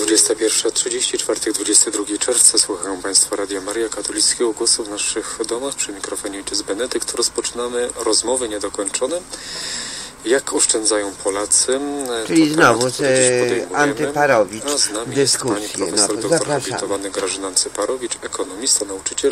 21:30, czwartek, 22 czerwca. Słuchają Państwo Radia Maria, katolickiego głosu w naszych domach. Przy mikrofonie ojciec Benedykt. Rozpoczynamy rozmowy niedokończone. Jak oszczędzają Polacy? Czyli znowu Antyparowicz, a z nami dyskusje. jest pani profesor doktor habilitowany Grażyna Antyparowicz, ekonomista, nauczyciel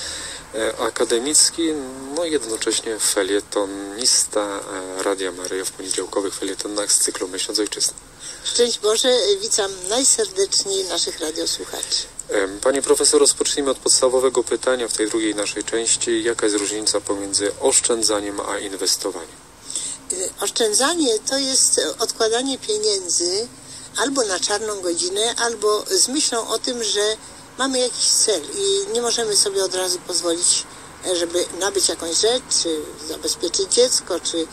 akademicki, no i jednocześnie felietonista Radia Maryja w poniedziałkowych felietonach z cyklu Myśląc Ojczyzny. Szczęść Boże, witam najserdeczniej naszych radiosłuchaczy. Panie profesor, rozpocznijmy od podstawowego pytania w tej drugiej naszej części. Jaka jest różnica pomiędzy oszczędzaniem a inwestowaniem? Oszczędzanie to jest odkładanie pieniędzy albo na czarną godzinę, albo z myślą o tym, że mamy jakiś cel i nie możemy sobie od razu pozwolić, żeby nabyć jakąś rzecz, czy zabezpieczyć dziecko, czy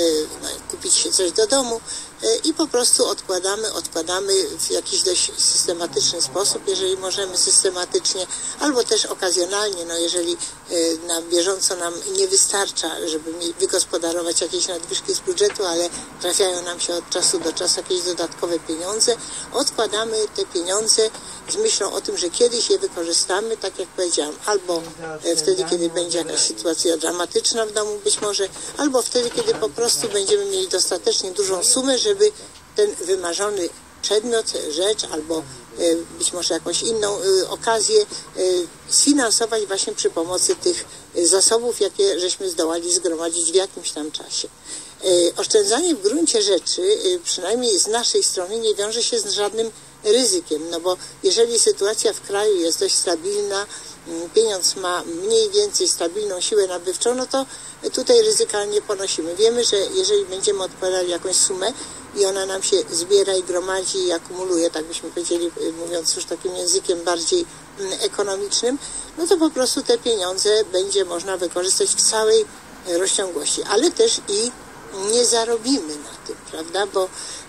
kupić coś do domu i po prostu odkładamy w jakiś dość systematyczny sposób, jeżeli możemy systematycznie, albo też okazjonalnie, no jeżeli na bieżąco nam nie wystarcza, żeby wygospodarować jakieś nadwyżki z budżetu, ale trafiają nam się od czasu do czasu jakieś dodatkowe pieniądze, odkładamy te pieniądze z myślą o tym, że kiedyś je wykorzystamy, tak jak powiedziałam, albo wtedy, kiedy będzie jakaś sytuacja dramatyczna w domu być może, albo wtedy, kiedy po prostu będziemy mieli dostatecznie dużą sumę, żeby ten wymarzony przedmiot, rzecz albo być może jakąś inną okazję sfinansować właśnie przy pomocy tych zasobów, jakie żeśmy zdołali zgromadzić w jakimś tam czasie. Oszczędzanie w gruncie rzeczy, przynajmniej z naszej strony, nie wiąże się z żadnym ryzykiem, no bo jeżeli sytuacja w kraju jest dość stabilna, pieniądz ma mniej więcej stabilną siłę nabywczą, no to tutaj ryzyka nie ponosimy. Wiemy, że jeżeli będziemy odkładali jakąś sumę i ona nam się zbiera i gromadzi i akumuluje, tak byśmy powiedzieli, mówiąc już takim językiem bardziej ekonomicznym, no to po prostu te pieniądze będzie można wykorzystać w całej rozciągłości, ale też i nie zarobimy na tym, prawda, bo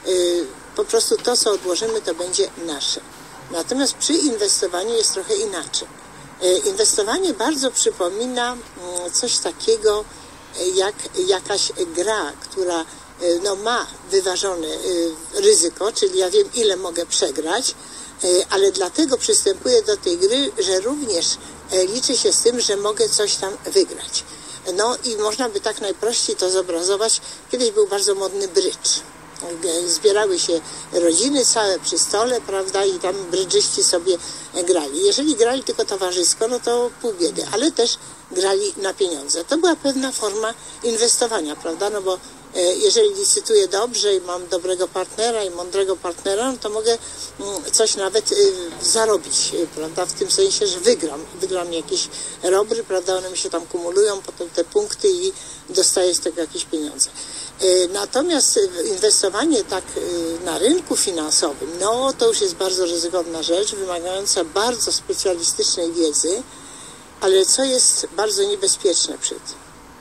po prostu to, co odłożymy, to będzie nasze. Natomiast przy inwestowaniu jest trochę inaczej. Inwestowanie bardzo przypomina coś takiego jak jakaś gra, która ma wyważone ryzyko, czyli ja wiem, ile mogę przegrać, ale dlatego przystępuję do tej gry, że również liczę się z tym, że mogę coś tam wygrać. No i można by tak najprościej to zobrazować. Kiedyś był bardzo modny brydż. Zbierały się rodziny całe przy stole, prawda, i tam brydżyści sobie grali. Jeżeli grali tylko towarzysko, no to pół biedy, ale też grali na pieniądze. To była pewna forma inwestowania, prawda, no bo jeżeli licytuję dobrze i mam dobrego partnera i mądrego partnera, no to mogę coś nawet zarobić, prawda, w tym sensie, że wygram jakieś robry, prawda, one mi się tam kumulują, potem te punkty i dostaję z tego jakieś pieniądze. Natomiast inwestowanie tak na rynku finansowym, no to już jest bardzo ryzykowna rzecz, wymagająca bardzo specjalistycznej wiedzy, ale co jest bardzo niebezpieczne przy tym,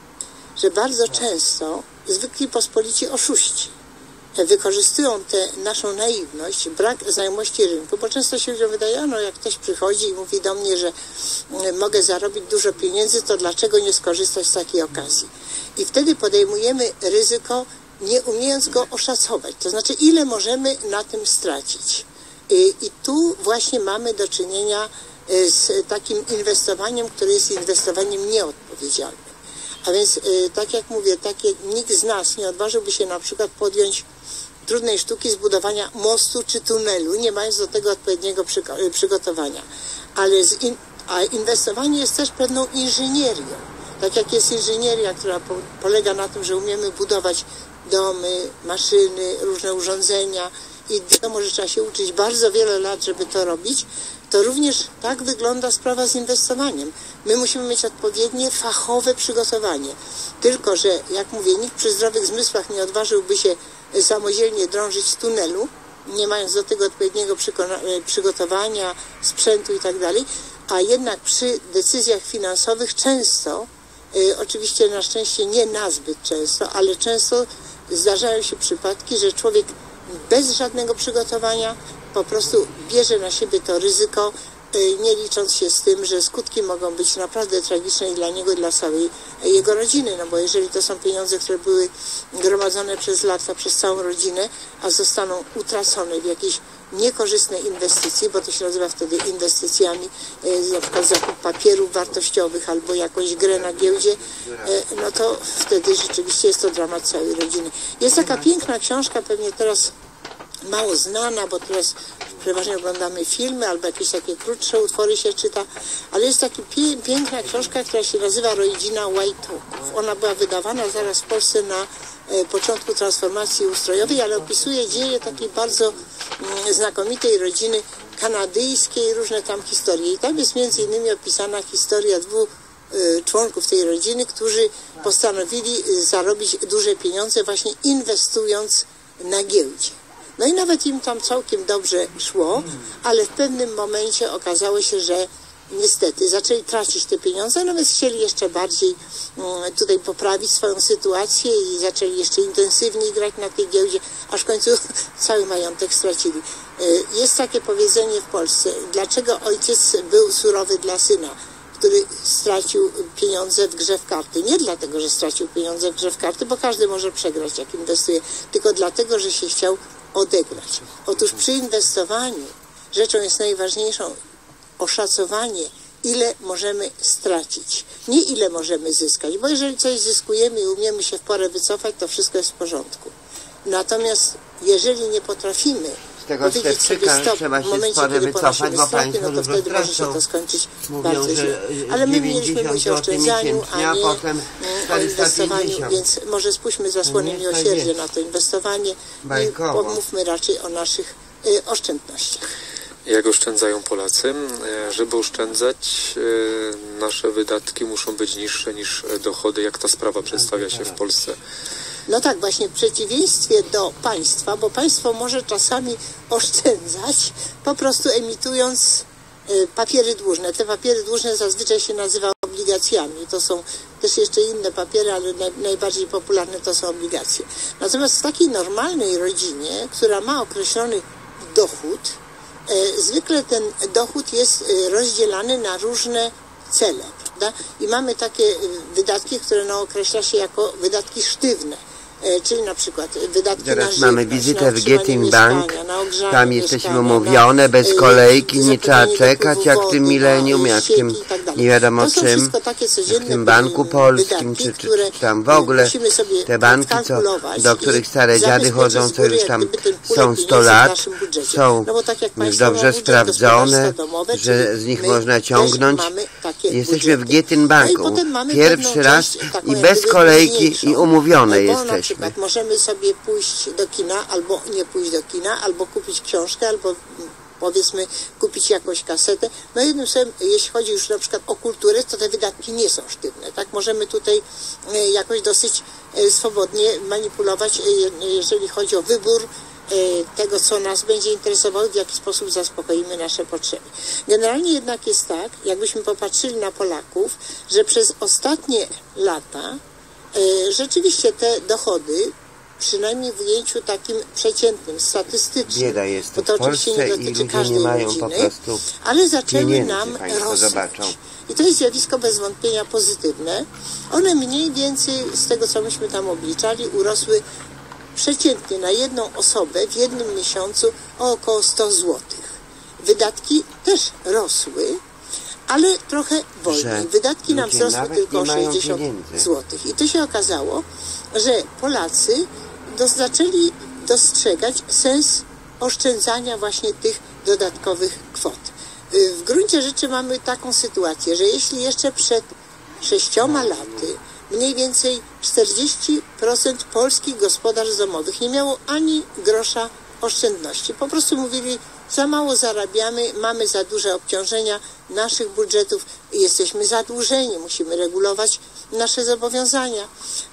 że bardzo często zwykli pospolici oszuści wykorzystują tę naszą naiwność, brak znajomości rynku, bo często się ludziom wydaje, no jak ktoś przychodzi i mówi do mnie, że mogę zarobić dużo pieniędzy, to dlaczego nie skorzystać z takiej okazji? I wtedy podejmujemy ryzyko, nie umiejąc go oszacować, to znaczy ile możemy na tym stracić. I tu właśnie mamy do czynienia z takim inwestowaniem, które jest inwestowaniem nieodpowiedzialnym. A więc, tak jak mówię, nikt z nas nie odważyłby się na przykład podjąć trudnej sztuki zbudowania mostu czy tunelu, nie mając do tego odpowiedniego przygotowania. A inwestowanie jest też pewną inżynierią. Tak jak jest inżynieria, która polega na tym, że umiemy budować domy, maszyny, różne urządzenia i wiadomo, że trzeba się uczyć bardzo wiele lat, żeby to robić, to również tak wygląda sprawa z inwestowaniem. My musimy mieć odpowiednie fachowe przygotowanie. Tylko że, jak mówię, nikt przy zdrowych zmysłach nie odważyłby się samodzielnie drążyć z tunelu, nie mając do tego odpowiedniego przygotowania, sprzętu i tak dalej, a jednak przy decyzjach finansowych często, oczywiście na szczęście nie nazbyt często, ale często zdarzają się przypadki, że człowiek bez żadnego przygotowania po prostu bierze na siebie to ryzyko, nie licząc się z tym, że skutki mogą być naprawdę tragiczne i dla niego, i dla całej jego rodziny, no bo jeżeli to są pieniądze, które były gromadzone przez lata, przez całą rodzinę, a zostaną utracone w jakiejś niekorzystne inwestycje, bo to się nazywa wtedy inwestycjami, na przykład zakup papierów wartościowych albo jakąś grę na giełdzie, no to wtedy rzeczywiście jest to dramat całej rodziny. Jest taka piękna książka, pewnie teraz mało znana, bo teraz przeważnie oglądamy filmy albo jakieś takie krótsze utwory się czyta, ale jest taka piękna książka, która się nazywa Rodzina Łajtoków. Ona była wydawana zaraz w Polsce na początku transformacji ustrojowej, ale opisuje dzieje takiej bardzo znakomitej rodziny kanadyjskiej, różne tam historie. I tam jest między innymi opisana historia dwóch członków tej rodziny, którzy postanowili zarobić duże pieniądze właśnie inwestując na giełdzie. No i nawet im tam całkiem dobrze szło, ale w pewnym momencie okazało się, że niestety zaczęli tracić te pieniądze, no więc chcieli jeszcze bardziej tutaj poprawić swoją sytuację i zaczęli jeszcze intensywniej grać na tej giełdzie, aż w końcu cały majątek stracili. Jest takie powiedzenie w Polsce, dlaczego ojciec był surowy dla syna, który stracił pieniądze w grze w karty. Nie dlatego, że stracił pieniądze w grze w karty, bo każdy może przegrać, jak inwestuje, tylko dlatego, że się chciał odegrać. Otóż przy inwestowaniu rzeczą jest najważniejszą oszacowanie, ile możemy stracić, nie ile możemy zyskać, bo jeżeli coś zyskujemy i umiemy się w porę wycofać, to wszystko jest w porządku. Natomiast jeżeli nie potrafimy powiedzieć sobie stop w momencie, kiedy ponosimy straty, no to wtedy może się to skończyć bardzo źle. Ale my mieliśmy mówić o oszczędzaniu, a nie o inwestowaniu, więc może spójrzmy zasłonę miłosierdzia na to inwestowanie i pomówmy raczej o naszych oszczędnościach. Jak oszczędzają Polacy? Żeby oszczędzać, nasze wydatki muszą być niższe niż dochody. Jak ta sprawa przedstawia się w Polsce? No tak, właśnie w przeciwieństwie do państwa, bo państwo może czasami oszczędzać, po prostu emitując papiery dłużne. Te papiery dłużne zazwyczaj się nazywa obligacjami. To są też jeszcze inne papiery, ale najbardziej popularne to są obligacje. Natomiast w takiej normalnej rodzinie, która ma określony dochód, zwykle ten dochód jest rozdzielany na różne cele, prawda? I mamy takie wydatki, które określa się jako wydatki sztywne, czyli na przykład wydatki teraz na żywność, mamy wizytę na w Getin Bank, tam jesteśmy mieszkania, umówione, bez kolejki, nie trzeba czekać jak w tym milenium, jak w tym nie wiadomo to są czym, wszystko takie codzienne w tym banku polskim, wydatki, czy tam w ogóle musimy sobie te banki, do których stare dziady chodzą, co już tam są 100 lat, są już dobrze sprawdzone, że z nich można ciągnąć. Jesteśmy w Getin Banku, pierwszy raz i bez kolejki i umówione jesteśmy. Na przykład możemy sobie pójść do kina, albo nie pójść do kina, albo kupić książkę, albo powiedzmy kupić jakąś kasetę. No jednym słowem, jeśli chodzi już na przykład o kulturę, to te wydatki nie są sztywne. Tak, możemy tutaj jakoś dosyć swobodnie manipulować, jeżeli chodzi o wybór tego, co nas będzie interesowało, w jaki sposób zaspokoimy nasze potrzeby. Generalnie jednak jest tak, jakbyśmy popatrzyli na Polaków, że przez ostatnie lata rzeczywiście te dochody, przynajmniej w ujęciu takim przeciętnym, statystycznym, bieda jest bo to oczywiście nie dotyczy każdej rodziny, ale zaczęły nam rosnąć. I to jest zjawisko bez wątpienia pozytywne. One mniej więcej, z tego co myśmy tam obliczali, urosły przeciętnie na jedną osobę w jednym miesiącu o około 100 zł. Wydatki też rosły, ale trochę wolniej. Wydatki nam wzrosły tylko o 60 zł. I to się okazało, że Polacy zaczęli dostrzegać sens oszczędzania właśnie tych dodatkowych kwot. W gruncie rzeczy mamy taką sytuację, że jeśli jeszcze przed 6 laty mniej więcej 40% polskich gospodarstw domowych nie miało ani grosza oszczędności. Po prostu mówili, za mało zarabiamy, mamy za duże obciążenia naszych budżetów i jesteśmy zadłużeni, musimy regulować nasze zobowiązania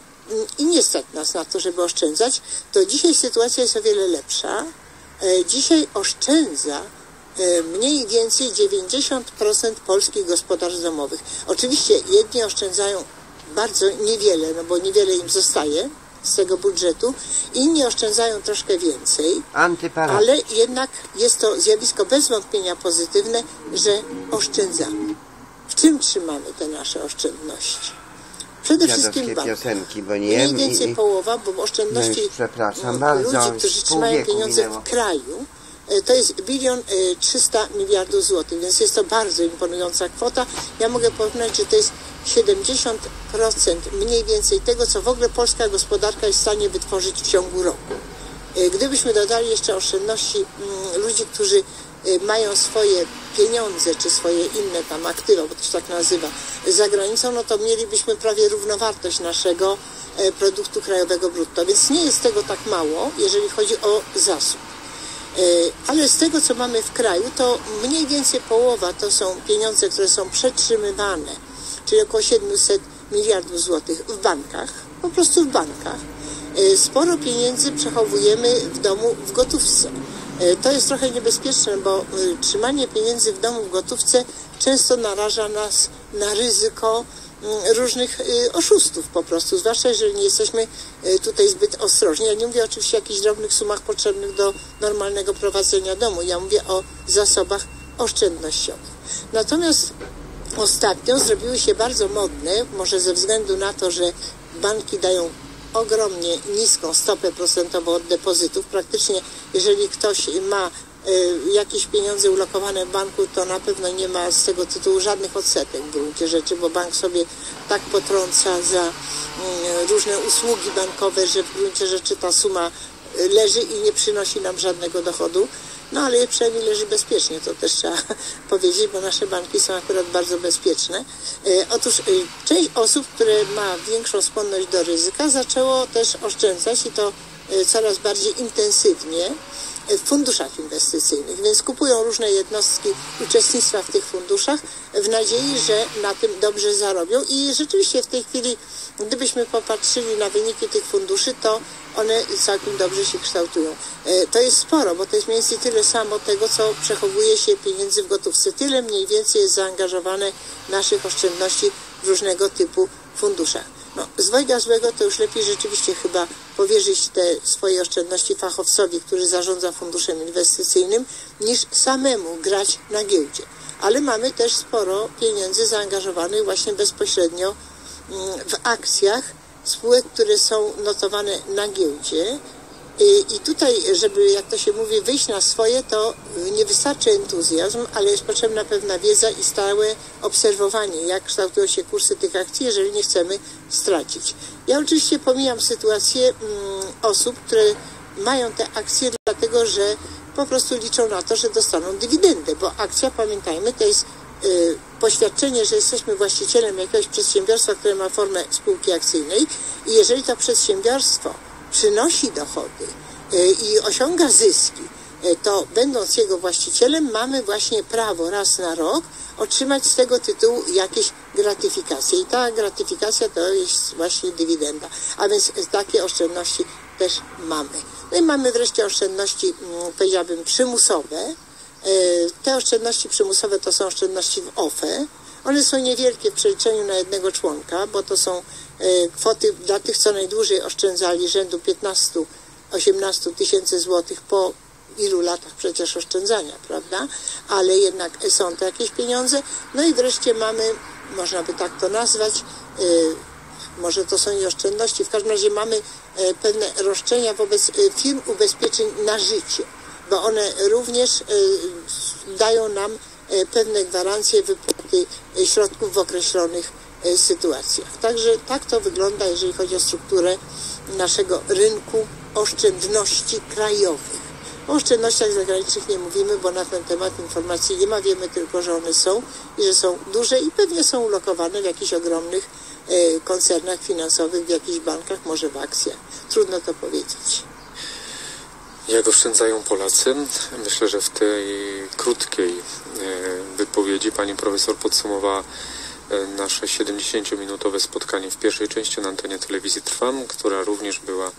i nie stać nas na to, żeby oszczędzać. To dzisiaj sytuacja jest o wiele lepsza. Dzisiaj oszczędza mniej więcej 90% polskich gospodarstw domowych. Oczywiście jedni oszczędzają bardzo niewiele, no bo niewiele im zostaje z tego budżetu, inni oszczędzają troszkę więcej, ale jednak jest to zjawisko bez wątpienia pozytywne, że oszczędzamy. W czym trzymamy te nasze oszczędności? Przede wszystkim bank. Mniej więcej połowa, bo oszczędności ludzi, którzy trzymają pieniądze w kraju, to jest 1 300 miliardów złotych, więc jest to bardzo imponująca kwota. Ja mogę porównać, że to jest 70% mniej więcej tego, co w ogóle polska gospodarka jest w stanie wytworzyć w ciągu roku. Gdybyśmy dodali jeszcze oszczędności ludzi, którzy mają swoje pieniądze, czy swoje inne tam aktywa, bo to się tak nazywa, za granicą, no to mielibyśmy prawie równowartość naszego produktu krajowego brutto, więc nie jest tego tak mało, jeżeli chodzi o zasób. Ale z tego, co mamy w kraju, to mniej więcej połowa to są pieniądze, które są przetrzymywane, czyli około 700 miliardów złotych w bankach, po prostu w bankach. Sporo pieniędzy przechowujemy w domu w gotówce. To jest trochę niebezpieczne, bo trzymanie pieniędzy w domu w gotówce często naraża nas na ryzyko różnych oszustów po prostu, zwłaszcza jeżeli nie jesteśmy tutaj zbyt ostrożni. Ja nie mówię oczywiście o jakichś drobnych sumach potrzebnych do normalnego prowadzenia domu. Ja mówię o zasobach oszczędnościowych. Natomiast ostatnio zrobiły się bardzo modne, może ze względu na to, że banki dają ogromnie niską stopę procentową od depozytów. Praktycznie jeżeli ktoś ma jakieś pieniądze ulokowane w banku, to na pewno nie ma z tego tytułu żadnych odsetek w gruncie rzeczy, bo bank sobie tak potrąca za różne usługi bankowe, że w gruncie rzeczy ta suma leży i nie przynosi nam żadnego dochodu. No ale przynajmniej leży bezpiecznie, to też trzeba powiedzieć, bo nasze banki są akurat bardzo bezpieczne. Otóż część osób, które ma większą skłonność do ryzyka, zaczęło też oszczędzać i to coraz bardziej intensywnie w funduszach inwestycyjnych, więc kupują różne jednostki uczestnictwa w tych funduszach w nadziei, że na tym dobrze zarobią i rzeczywiście w tej chwili, gdybyśmy popatrzyli na wyniki tych funduszy, to one całkiem dobrze się kształtują. To jest sporo, bo to jest mniej więcej tyle samo tego, co przechowuje się pieniędzy w gotówce. Tyle mniej więcej jest zaangażowane naszych oszczędności w różnego typu funduszach. No, z dwojga złego to już lepiej rzeczywiście chyba powierzyć te swoje oszczędności fachowcowi, który zarządza funduszem inwestycyjnym, niż samemu grać na giełdzie. Ale mamy też sporo pieniędzy zaangażowanych właśnie bezpośrednio w akcjach spółek, które są notowane na giełdzie. I tutaj, żeby, jak to się mówi, wyjść na swoje, to nie wystarczy entuzjazm, ale jest potrzebna pewna wiedza i stałe obserwowanie, jak kształtują się kursy tych akcji, jeżeli nie chcemy stracić. Ja oczywiście pomijam sytuację osób, które mają te akcje dlatego, że po prostu liczą na to, że dostaną dywidendę, bo akcja, pamiętajmy, to jest poświadczenie, że jesteśmy właścicielem jakiegoś przedsiębiorstwa, które ma formę spółki akcyjnej i jeżeli to przedsiębiorstwo przynosi dochody i osiąga zyski, to będąc jego właścicielem mamy właśnie prawo raz na rok otrzymać z tego tytułu jakieś gratyfikacje i ta gratyfikacja to jest właśnie dywidenda, a więc takie oszczędności też mamy. No i mamy wreszcie oszczędności, powiedziałabym, przymusowe. Te oszczędności przymusowe to są oszczędności w OFE. One są niewielkie w przeliczeniu na jednego członka, bo to są kwoty dla tych, co najdłużej oszczędzali, rzędu 15-18 tysięcy złotych po ilu latach przecież oszczędzania, prawda? Ale jednak są to jakieś pieniądze. No i wreszcie mamy, można by tak to nazwać, może to są i oszczędności, w każdym razie mamy pewne roszczenia wobec firm ubezpieczeń na życie, bo one również dają nam pewne gwarancje wypłaty środków w określonych sytuacjach. Także tak to wygląda, jeżeli chodzi o strukturę naszego rynku oszczędności krajowych. O oszczędnościach zagranicznych nie mówimy, bo na ten temat informacji nie ma. Wiemy tylko, że one są i że są duże i pewnie są ulokowane w jakichś ogromnych koncernach finansowych, w jakichś bankach, może w akcjach. Trudno to powiedzieć. Jak oszczędzają Polacy? Myślę, że w tej krótkiej wypowiedzi pani profesor podsumowała nasze 70-minutowe spotkanie w pierwszej części na antenie telewizji Trwam, która również była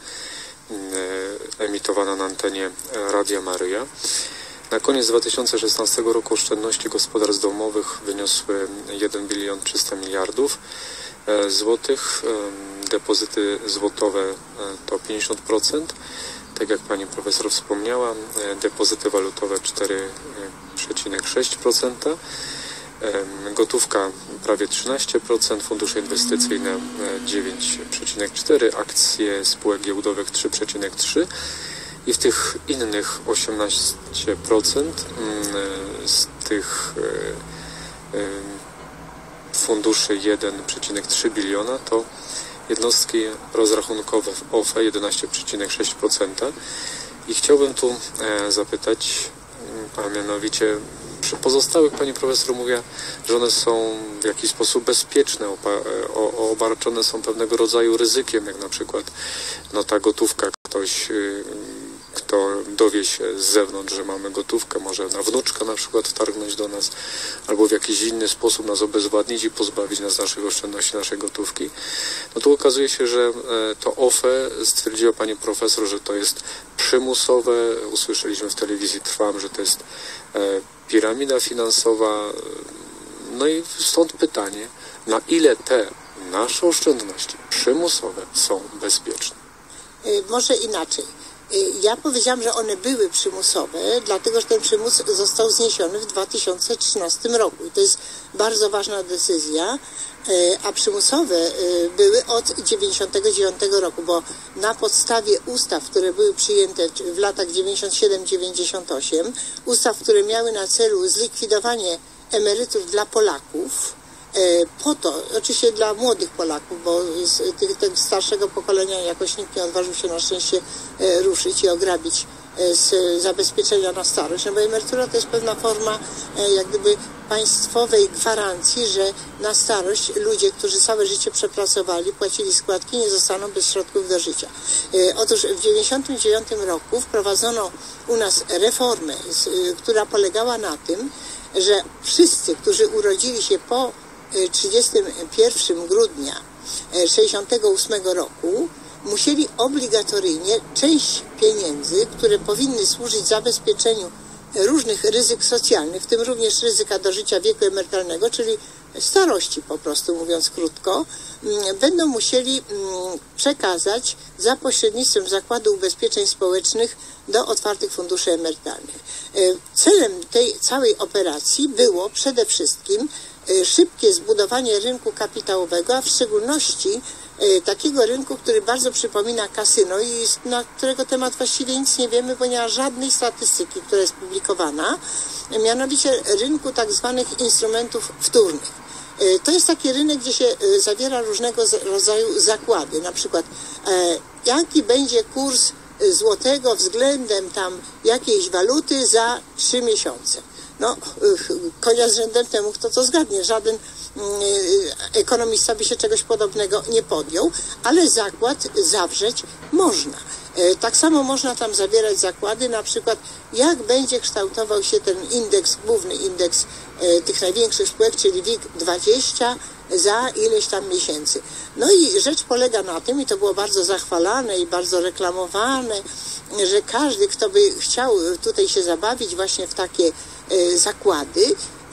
emitowana na antenie Radia Maryja. Na koniec 2016 roku oszczędności gospodarstw domowych wyniosły 1 300 miliardów złotych. Depozyty złotowe to 50%. Tak jak pani profesor wspomniała, depozyty walutowe 4,6%, gotówka prawie 13%, fundusze inwestycyjne 9,4%, akcje spółek giełdowych 3,3% i w tych innych 18% z tych funduszy 1,3 biliona to jednostki rozrachunkowe w OFE 11,6%. I chciałbym tu zapytać, a mianowicie przy pozostałych pani profesor mówiła, że one są w jakiś sposób bezpieczne, obarczone są pewnego rodzaju ryzykiem, jak na przykład ta gotówka, ktoś kto dowie się z zewnątrz, że mamy gotówkę, może na wnuczka na przykład wtargnąć do nas, albo w jakiś inny sposób nas obezwładnić i pozbawić nas naszych oszczędności, naszej gotówki. Tu okazuje się, że to OFE, stwierdziła pani profesor, że to jest przymusowe. Usłyszeliśmy w telewizji Trwam, że to jest piramida finansowa. No i stąd pytanie, na ile te nasze oszczędności przymusowe są bezpieczne? Może inaczej. Ja powiedziałam, że one były przymusowe, dlatego że ten przymus został zniesiony w 2013 roku. I to jest bardzo ważna decyzja, a przymusowe były od 1999 roku, bo na podstawie ustaw, które były przyjęte w latach 97-98, ustaw, które miały na celu zlikwidowanie emerytur dla Polaków, po to, oczywiście dla młodych Polaków, bo tego starszego pokolenia jakoś nikt nie odważył się na szczęście ruszyć i ograbić z zabezpieczenia na starość, no bo emerytura to jest pewna forma jak gdyby państwowej gwarancji, że na starość ludzie, którzy całe życie przepracowali, płacili składki, nie zostaną bez środków do życia. Otóż w 1999 roku wprowadzono u nas reformę, która polegała na tym, że wszyscy, którzy urodzili się po 31 grudnia 1968 roku musieli obligatoryjnie część pieniędzy, które powinny służyć zabezpieczeniu różnych ryzyk socjalnych, w tym również ryzyka do życia wieku emerytalnego, czyli starości po prostu, mówiąc krótko, będą musieli przekazać za pośrednictwem Zakładu Ubezpieczeń Społecznych do otwartych funduszy emerytalnych. Celem tej całej operacji było przede wszystkim szybkie zbudowanie rynku kapitałowego, a w szczególności takiego rynku, który bardzo przypomina kasyno i na którego temat właściwie nic nie wiemy, bo nie ma żadnej statystyki, która jest publikowana, mianowicie rynku tak zwanych instrumentów wtórnych. To jest taki rynek, gdzie się zawiera różnego rodzaju zakłady, na przykład jaki będzie kurs złotego względem tam jakiejś waluty za 3 miesiące. No, konia z rzędem temu, kto to zgadnie. Żaden ekonomista by się czegoś podobnego nie podjął, ale zakład zawrzeć można. Tak samo można tam zawierać zakłady, na przykład jak będzie kształtował się ten indeks, główny indeks tych największych spółek, czyli WIG20 za ileś tam miesięcy. No i rzecz polega na tym, i to było bardzo zachwalane i bardzo reklamowane, że każdy, kto by chciał tutaj się zabawić właśnie w takie zakłady,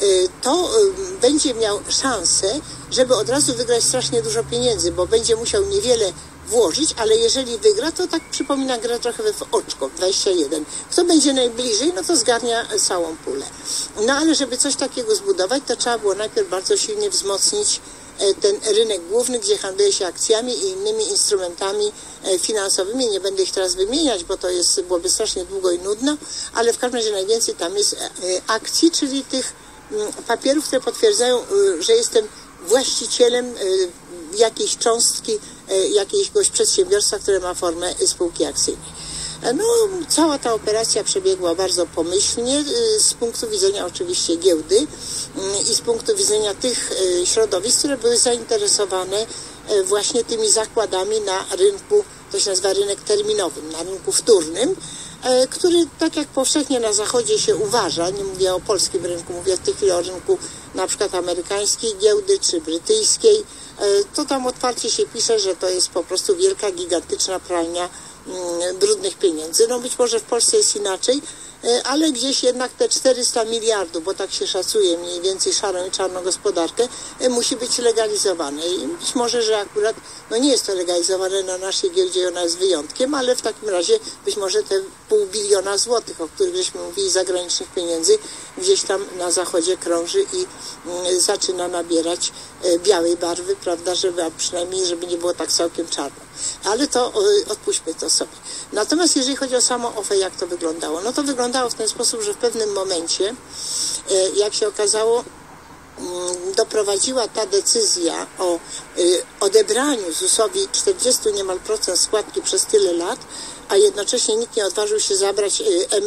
to będzie miał szansę, żeby od razu wygrać strasznie dużo pieniędzy, bo będzie musiał niewiele włożyć, ale jeżeli wygra, to tak przypomina grę trochę w oczko, 21. Kto będzie najbliżej, no to zgarnia całą pulę. No ale żeby coś takiego zbudować, to trzeba było najpierw bardzo silnie wzmocnić ten rynek główny, gdzie handluje się akcjami i innymi instrumentami finansowymi. Nie będę ich teraz wymieniać, bo to byłoby strasznie długo i nudno, ale w każdym razie najwięcej tam jest akcji, czyli tych papierów, które potwierdzają, że jestem właścicielem jakiejś cząstki jakiegoś przedsiębiorstwa, które ma formę spółki akcyjnej. No, cała ta operacja przebiegła bardzo pomyślnie z punktu widzenia oczywiście giełdy i z punktu widzenia tych środowisk, które były zainteresowane właśnie tymi zakładami na rynku, to się nazywa rynek terminowym, na rynku wtórnym, który tak jak powszechnie na Zachodzie się uważa, nie mówię o polskim rynku, mówię w tej chwili o rynku na przykład amerykańskiej giełdy czy brytyjskiej, to tam otwarcie się pisze, że to jest po prostu wielka, gigantyczna pralnia brudnych pieniędzy. No być może w Polsce jest inaczej, ale gdzieś jednak te 400 miliardów, bo tak się szacuje mniej więcej szarą i czarną gospodarkę, musi być legalizowane. I być może, że akurat nie jest to legalizowane na naszej giełdzie i ona jest wyjątkiem, ale w takim razie być może te $500 miliona złotych, o których żeśmy mówili, zagranicznych pieniędzy, gdzieś tam na Zachodzie krąży i zaczyna nabierać białej barwy, prawda, a przynajmniej żeby nie było tak całkiem czarno. Ale to odpuśćmy to sobie. Natomiast jeżeli chodzi o samo OFE, jak to wyglądało? No to wyglądało w ten sposób, że w pewnym momencie, jak się okazało, doprowadziła ta decyzja o odebraniu ZUS-owi 40 niemal procent składki przez tyle lat, a jednocześnie nikt nie odważył się zabrać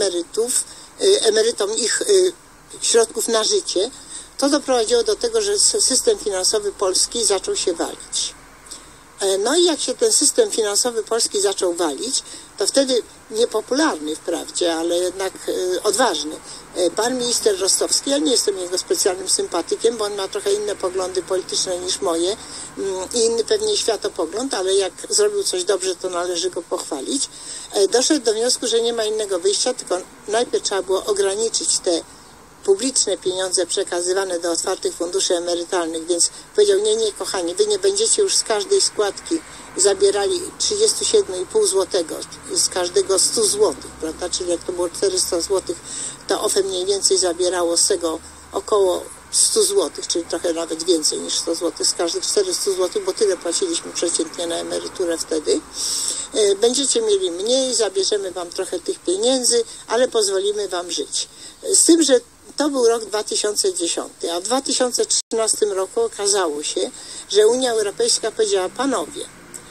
emerytom ich środków na życie, to doprowadziło do tego, że system finansowy polski zaczął się walić. No i jak się ten system finansowy polski zaczął walić, to wtedy niepopularny wprawdzie, ale jednak odważny, pan minister Rostowski, ja nie jestem jego specjalnym sympatykiem, bo on ma trochę inne poglądy polityczne niż moje i inny pewnie światopogląd, ale jak zrobił coś dobrze, to należy go pochwalić. Doszedł do wniosku, że nie ma innego wyjścia, tylko najpierw trzeba było ograniczyć te publiczne pieniądze przekazywane do otwartych funduszy emerytalnych, więc powiedział, nie, kochani, wy nie będziecie już z każdej składki zabierali 37,5 zł, z każdego 100 zł, prawda, czyli jak to było 400 zł, to OFE mniej więcej zabierało z tego około 100 zł, czyli trochę nawet więcej niż 100 zł, z każdych 400 zł, bo tyle płaciliśmy przeciętnie na emeryturę wtedy. Będziecie mieli mniej, zabierzemy wam trochę tych pieniędzy, ale pozwolimy wam żyć. Z tym, że to był rok 2010, a w 2013 roku okazało się, że Unia Europejska powiedziała, panowie,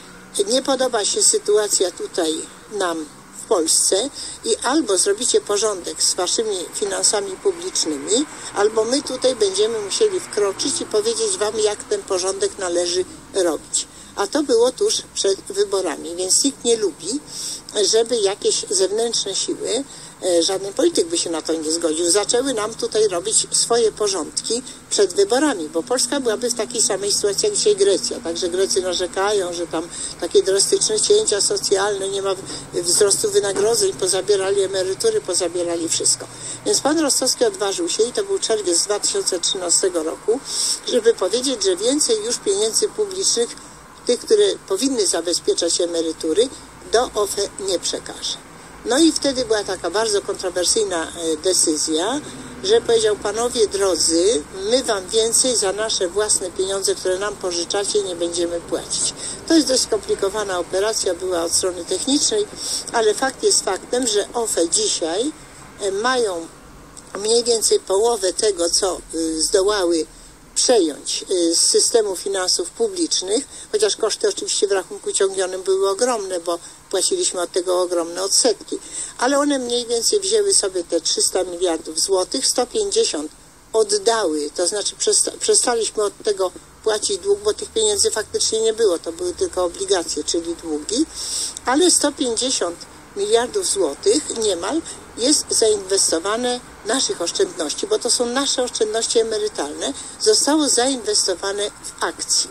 nie podoba się sytuacja tutaj nam w Polsce i albo zrobicie porządek z waszymi finansami publicznymi, albo my tutaj będziemy musieli wkroczyć i powiedzieć wam, jak ten porządek należy robić. A to było tuż przed wyborami, więc nikt nie lubi, żeby jakieś zewnętrzne siły, żaden polityk by się na to nie zgodził, zaczęły nam tutaj robić swoje porządki przed wyborami, bo Polska byłaby w takiej samej sytuacji jak dzisiaj Grecja. Także Grecy narzekają, że tam takie drastyczne cięcia socjalne, nie ma wzrostu wynagrodzeń, pozabierali emerytury, pozabierali wszystko. Więc pan Rostowski odważył się, i to był czerwiec 2013 roku, żeby powiedzieć, że więcej już pieniędzy publicznych, tych, które powinny zabezpieczać emerytury, do OFE nie przekaże. No i wtedy była taka bardzo kontrowersyjna decyzja, że powiedział, panowie drodzy, my wam więcej za nasze własne pieniądze, które nam pożyczacie, nie będziemy płacić. To jest dość skomplikowana operacja, była od strony technicznej, ale fakt jest faktem, że OFE dzisiaj mają mniej więcej połowę tego, co zdołały przejąć z systemu finansów publicznych, chociaż koszty oczywiście w rachunku ciągnionym były ogromne, bo płaciliśmy od tego ogromne odsetki, ale one mniej więcej wzięły sobie te 300 miliardów złotych, 150 oddały, to znaczy przestaliśmy od tego płacić dług, bo tych pieniędzy faktycznie nie było, to były tylko obligacje, czyli długi, ale 150 miliardów złotych niemal jest zainwestowane naszych oszczędności, bo to są nasze oszczędności emerytalne, zostało zainwestowane w akcje.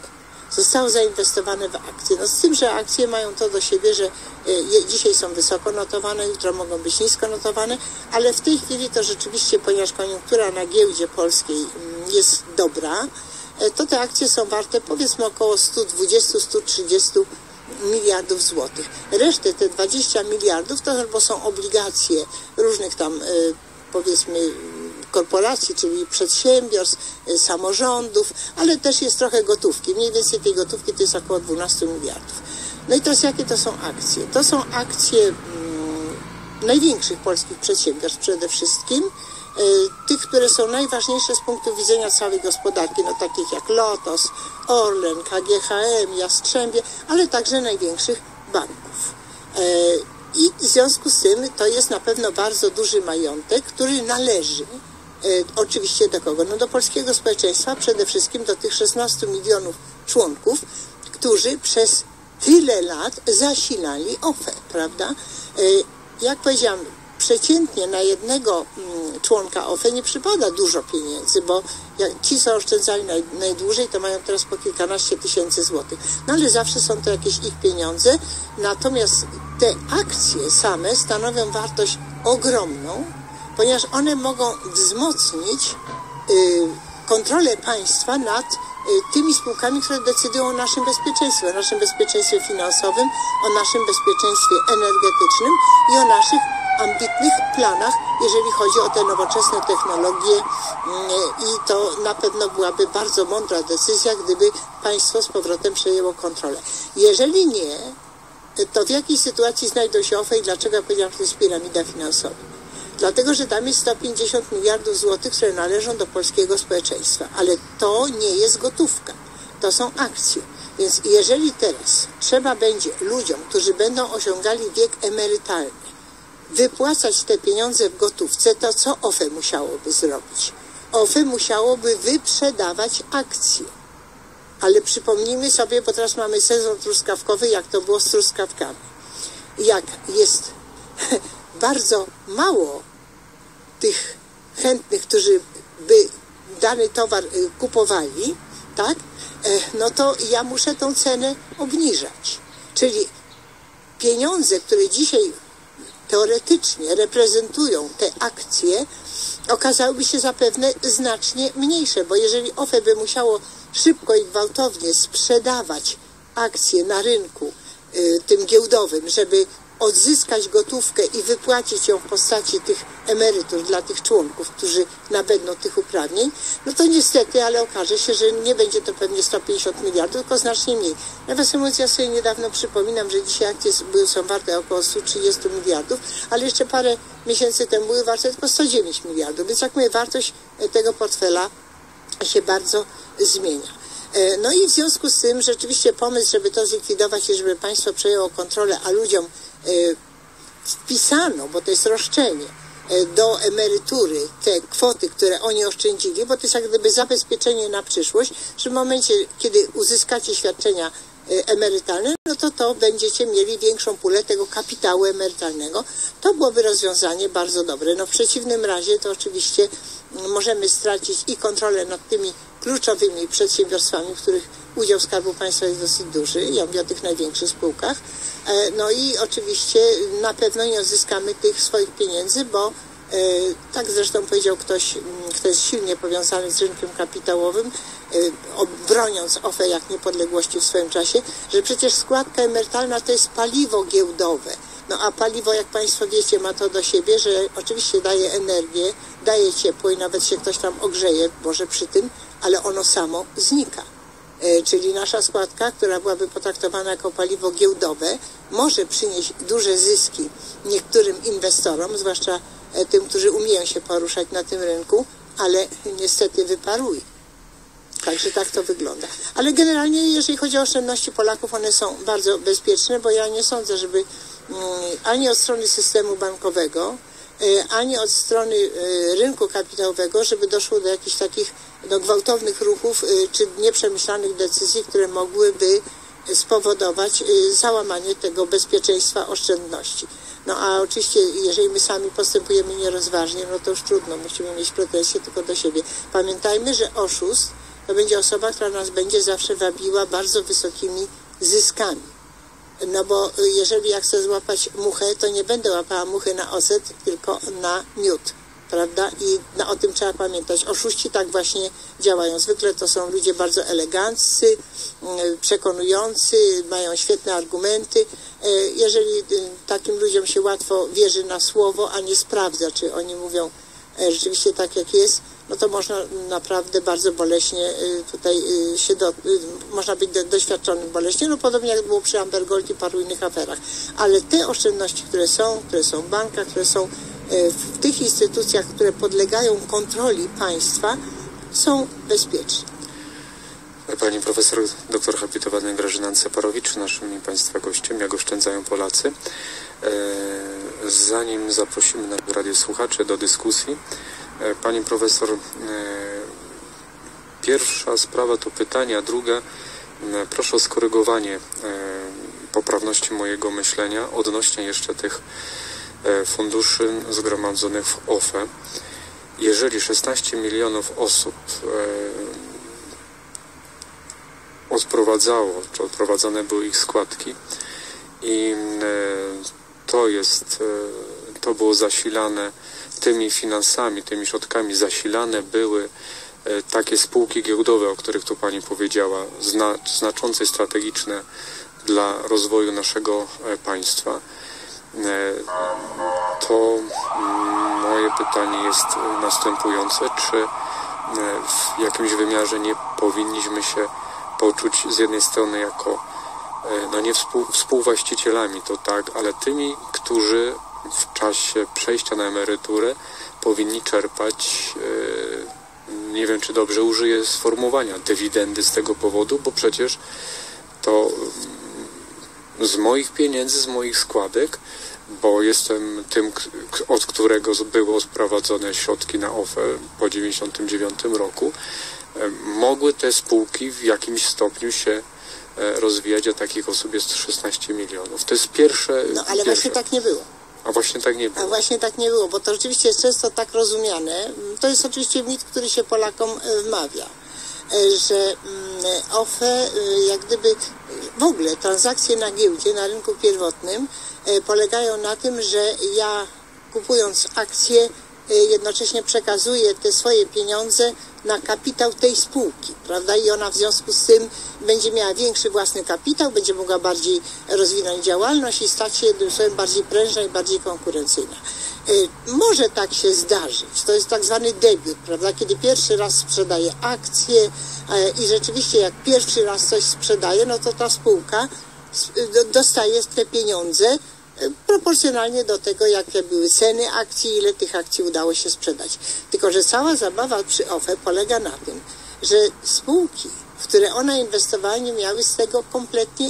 No z tym, że akcje mają to do siebie, że dzisiaj są wysoko notowane, jutro mogą być nisko notowane, ale w tej chwili to rzeczywiście, ponieważ koniunktura na giełdzie polskiej jest dobra, to te akcje są warte powiedzmy około 120-130 miliardów złotych. Resztę, te 20 miliardów, to albo są obligacje różnych tam powiedzmy korporacji, czyli przedsiębiorstw, samorządów, ale też jest trochę gotówki. Mniej więcej tej gotówki to jest około 12 miliardów. No i teraz jakie to są akcje? To są akcje największych polskich przedsiębiorstw przede wszystkim, tych, które są najważniejsze z punktu widzenia całej gospodarki, no takich jak Lotos, Orlen, KGHM, Jastrzębie, ale także największych banków. I w związku z tym to jest na pewno bardzo duży majątek, który należy oczywiście do kogo? No do polskiego społeczeństwa, przede wszystkim do tych 16 milionów członków, którzy przez tyle lat zasilali OFE, prawda? Jak powiedziałam, przeciętnie na jednego członka OFE nie przypada dużo pieniędzy, bo ci, co oszczędzali najdłużej, to mają teraz po kilkanaście tysięcy złotych. No ale zawsze są to jakieś ich pieniądze, natomiast te akcje same stanowią wartość ogromną, ponieważ one mogą wzmocnić kontrolę państwa nad tymi spółkami, które decydują o naszym bezpieczeństwie finansowym, o naszym bezpieczeństwie energetycznym i o naszych ambitnych planach, jeżeli chodzi o te nowoczesne technologie i to na pewno byłaby bardzo mądra decyzja, gdyby państwo z powrotem przejęło kontrolę. Jeżeli nie, to w jakiej sytuacji znajdą się OFE i dlaczego ja powiedziałam, że to jest piramida finansowa? Dlatego, że tam jest 150 miliardów złotych, które należą do polskiego społeczeństwa, ale to nie jest gotówka, to są akcje. Więc jeżeli teraz trzeba będzie ludziom, którzy będą osiągali wiek emerytalny, wypłacać te pieniądze w gotówce, to co OFE musiałoby zrobić? OFE musiałoby wyprzedawać akcje. Ale przypomnijmy sobie, bo teraz mamy sezon truskawkowy, jak to było z truskawkami. Jak jest bardzo mało tych chętnych, którzy by dany towar kupowali, tak? No to ja muszę tą cenę obniżać. Czyli pieniądze, które dzisiaj teoretycznie reprezentują te akcje, okazałyby się zapewne znacznie mniejsze, bo jeżeli OFE by musiało szybko i gwałtownie sprzedawać akcje na rynku tym giełdowym, żeby odzyskać gotówkę i wypłacić ją w postaci tych emerytur dla tych członków, którzy nabędą tych uprawnień, no to niestety, ale okaże się, że nie będzie to pewnie 150 miliardów, tylko znacznie mniej. Nawiasem mówiąc, ja sobie niedawno przypominam, że dzisiaj akcje są warte około 130 miliardów, ale jeszcze parę miesięcy temu były warte tylko 109 miliardów, więc jak mówię, wartość tego portfela się bardzo zmienia. No i w związku z tym rzeczywiście pomysł, żeby to zlikwidować i żeby państwo przejęło kontrolę, a ludziom wpisano, bo to jest roszczenie, do emerytury te kwoty, które oni oszczędzili, bo to jest jak gdyby zabezpieczenie na przyszłość, że w momencie, kiedy uzyskacie świadczenia emerytalne, no to będziecie mieli większą pulę tego kapitału emerytalnego. To byłoby rozwiązanie bardzo dobre. No w przeciwnym razie to oczywiście możemy stracić i kontrolę nad tymi kluczowymi przedsiębiorstwami, w których udział Skarbu Państwa jest dosyć duży. Ja mówię o tych największych spółkach. No i oczywiście na pewno nie odzyskamy tych swoich pieniędzy, bo tak zresztą powiedział ktoś, kto jest silnie powiązany z rynkiem kapitałowym, broniąc OFE jak niepodległości w swoim czasie, że przecież składka emerytalna to jest paliwo giełdowe. No a paliwo, jak Państwo wiecie, ma to do siebie, że oczywiście daje energię, daje ciepło i nawet się ktoś tam ogrzeje, może przy tym, ale ono samo znika. Czyli nasza składka, która byłaby potraktowana jako paliwo giełdowe, może przynieść duże zyski niektórym inwestorom, zwłaszcza tym, którzy umieją się poruszać na tym rynku, ale niestety wyparuje. Także tak to wygląda. Ale generalnie, jeżeli chodzi o oszczędności Polaków, one są bardzo bezpieczne, bo ja nie sądzę, żeby ani od strony systemu bankowego, ani od strony rynku kapitałowego, żeby doszło do jakichś takich gwałtownych ruchów czy nieprzemyślanych decyzji, które mogłyby spowodować załamanie tego bezpieczeństwa oszczędności. No a oczywiście, jeżeli my sami postępujemy nierozważnie, no to już trudno, musimy mieć pretensje tylko do siebie. Pamiętajmy, że oszust to będzie osoba, która nas będzie zawsze wabiła bardzo wysokimi zyskami. No bo jeżeli ja chcę złapać muchę, to nie będę łapała muchy na ocet, tylko na miód, prawda? I o tym trzeba pamiętać. Oszuści tak właśnie działają. Zwykle to są ludzie bardzo eleganccy, przekonujący, mają świetne argumenty. Jeżeli takim ludziom się łatwo wierzy na słowo, a nie sprawdza, czy oni mówią rzeczywiście tak, jak jest, no to można naprawdę bardzo boleśnie tutaj można być doświadczonym boleśnie, no podobnie jak było przy Amber Gold i paru innych aferach. Ale te oszczędności, które są w bankach, które są w tych instytucjach, które podlegają kontroli państwa, są bezpieczne. Pani profesor doktor habilitowana Grażyna Ceparowicz, naszym i Państwa gościem, jak oszczędzają Polacy. Zanim zaprosimy na radiosłuchaczy do dyskusji, pani profesor, pierwsza sprawa to pytanie, a druga, proszę o skorygowanie poprawności mojego myślenia odnośnie jeszcze tych funduszy zgromadzonych w OFE. Jeżeli 16 milionów osób odprowadzało, czy odprowadzane były ich składki i to było zasilane tymi finansami, tymi środkami zasilane były takie spółki giełdowe, o których tu Pani powiedziała, znaczące, strategiczne dla rozwoju naszego państwa. to moje pytanie jest następujące, czy w jakimś wymiarze nie powinniśmy się poczuć z jednej strony jako no nie współwłaścicielami, to tak, ale tymi, którzy w czasie przejścia na emeryturę powinni czerpać, nie wiem czy dobrze użyję sformułowania, dywidendy z tego powodu, bo przecież to z moich pieniędzy, z moich składek, bo jestem tym, od którego było sprowadzone środki na OFE po 1999 roku, mogły te spółki w jakimś stopniu się rozwijać, a takich osób jest 16 milionów. To jest pierwsze... No ale właśnie tak nie było. A właśnie tak nie było. A właśnie tak nie było, bo to rzeczywiście jest często tak rozumiane. To jest oczywiście mit, który się Polakom wmawia, że OFE, jak gdyby w ogóle transakcje na giełdzie, na rynku pierwotnym polegają na tym, że ja kupując akcje jednocześnie przekazuję te swoje pieniądze na kapitał tej spółki, prawda? I ona w związku z tym będzie miała większy własny kapitał, będzie mogła bardziej rozwinąć działalność i stać się jednym słowem bardziej prężna i bardziej konkurencyjna. Może tak się zdarzyć. To jest tak zwany debiut, prawda? Kiedy pierwszy raz sprzedaje akcje i rzeczywiście jak pierwszy raz coś sprzedaje, no to ta spółka dostaje te pieniądze proporcjonalnie do tego, jakie były ceny akcji, ile tych akcji udało się sprzedać. Tylko że cała zabawa przy OFE polega na tym, że spółki, w które ona inwestowała, nie miały z tego kompletnie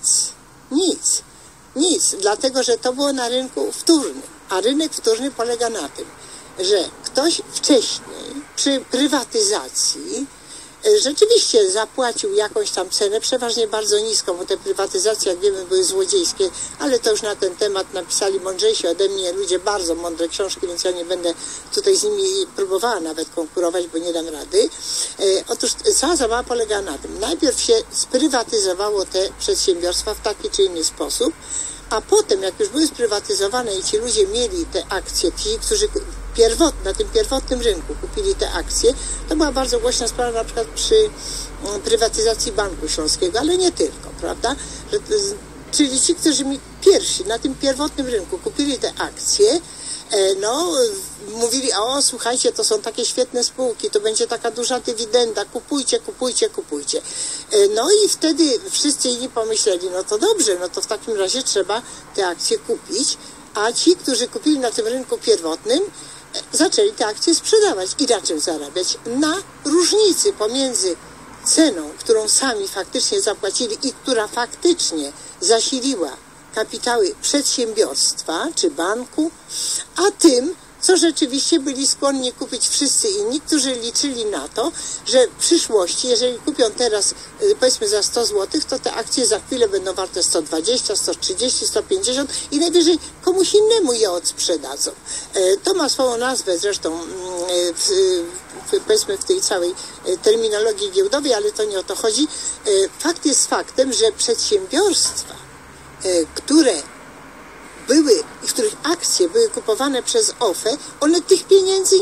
nic. Dlatego, że to było na rynku wtórnym. A rynek wtórny polega na tym, że ktoś wcześniej przy prywatyzacji rzeczywiście zapłacił jakąś tam cenę, przeważnie bardzo niską, bo te prywatyzacje, jak wiemy, były złodziejskie, ale to już na ten temat napisali mądrzejsi ode mnie ludzie, bardzo mądre książki, więc ja nie będę tutaj z nimi próbowała nawet konkurować, bo nie dam rady. Otóż cała zabawa polega na tym, najpierw się sprywatyzowało te przedsiębiorstwa w taki czy inny sposób, a potem, jak już były sprywatyzowane i ci ludzie mieli te akcje, ci, którzy na tym pierwotnym rynku kupili te akcje, to była bardzo głośna sprawa na przykład przy prywatyzacji Banku Śląskiego, ale nie tylko, prawda? Czyli ci, którzy mi pierwsi na tym pierwotnym rynku kupili te akcje, no mówili, o słuchajcie, to są takie świetne spółki, to będzie taka duża dywidenda, kupujcie. No i wtedy wszyscy inni pomyśleli, no to dobrze, no to w takim razie trzeba te akcje kupić, a ci, którzy kupili na tym rynku pierwotnym, zaczęli te akcje sprzedawać i na czym zarabiać? Na różnicy pomiędzy ceną, którą sami faktycznie zapłacili i która faktycznie zasiliła kapitały przedsiębiorstwa czy banku, a tym, co rzeczywiście byli skłonni kupić wszyscy inni, którzy liczyli na to, że w przyszłości, jeżeli kupią teraz powiedzmy za 100 zł, to te akcje za chwilę będą warte 120, 130, 150 i najwyżej komuś innemu je odsprzedadzą. To ma swoją nazwę zresztą powiedzmy w tej całej terminologii giełdowej, ale to nie o to chodzi. Fakt jest faktem, że przedsiębiorstwa, których akcje były kupowane przez OFE, one tych pieniędzy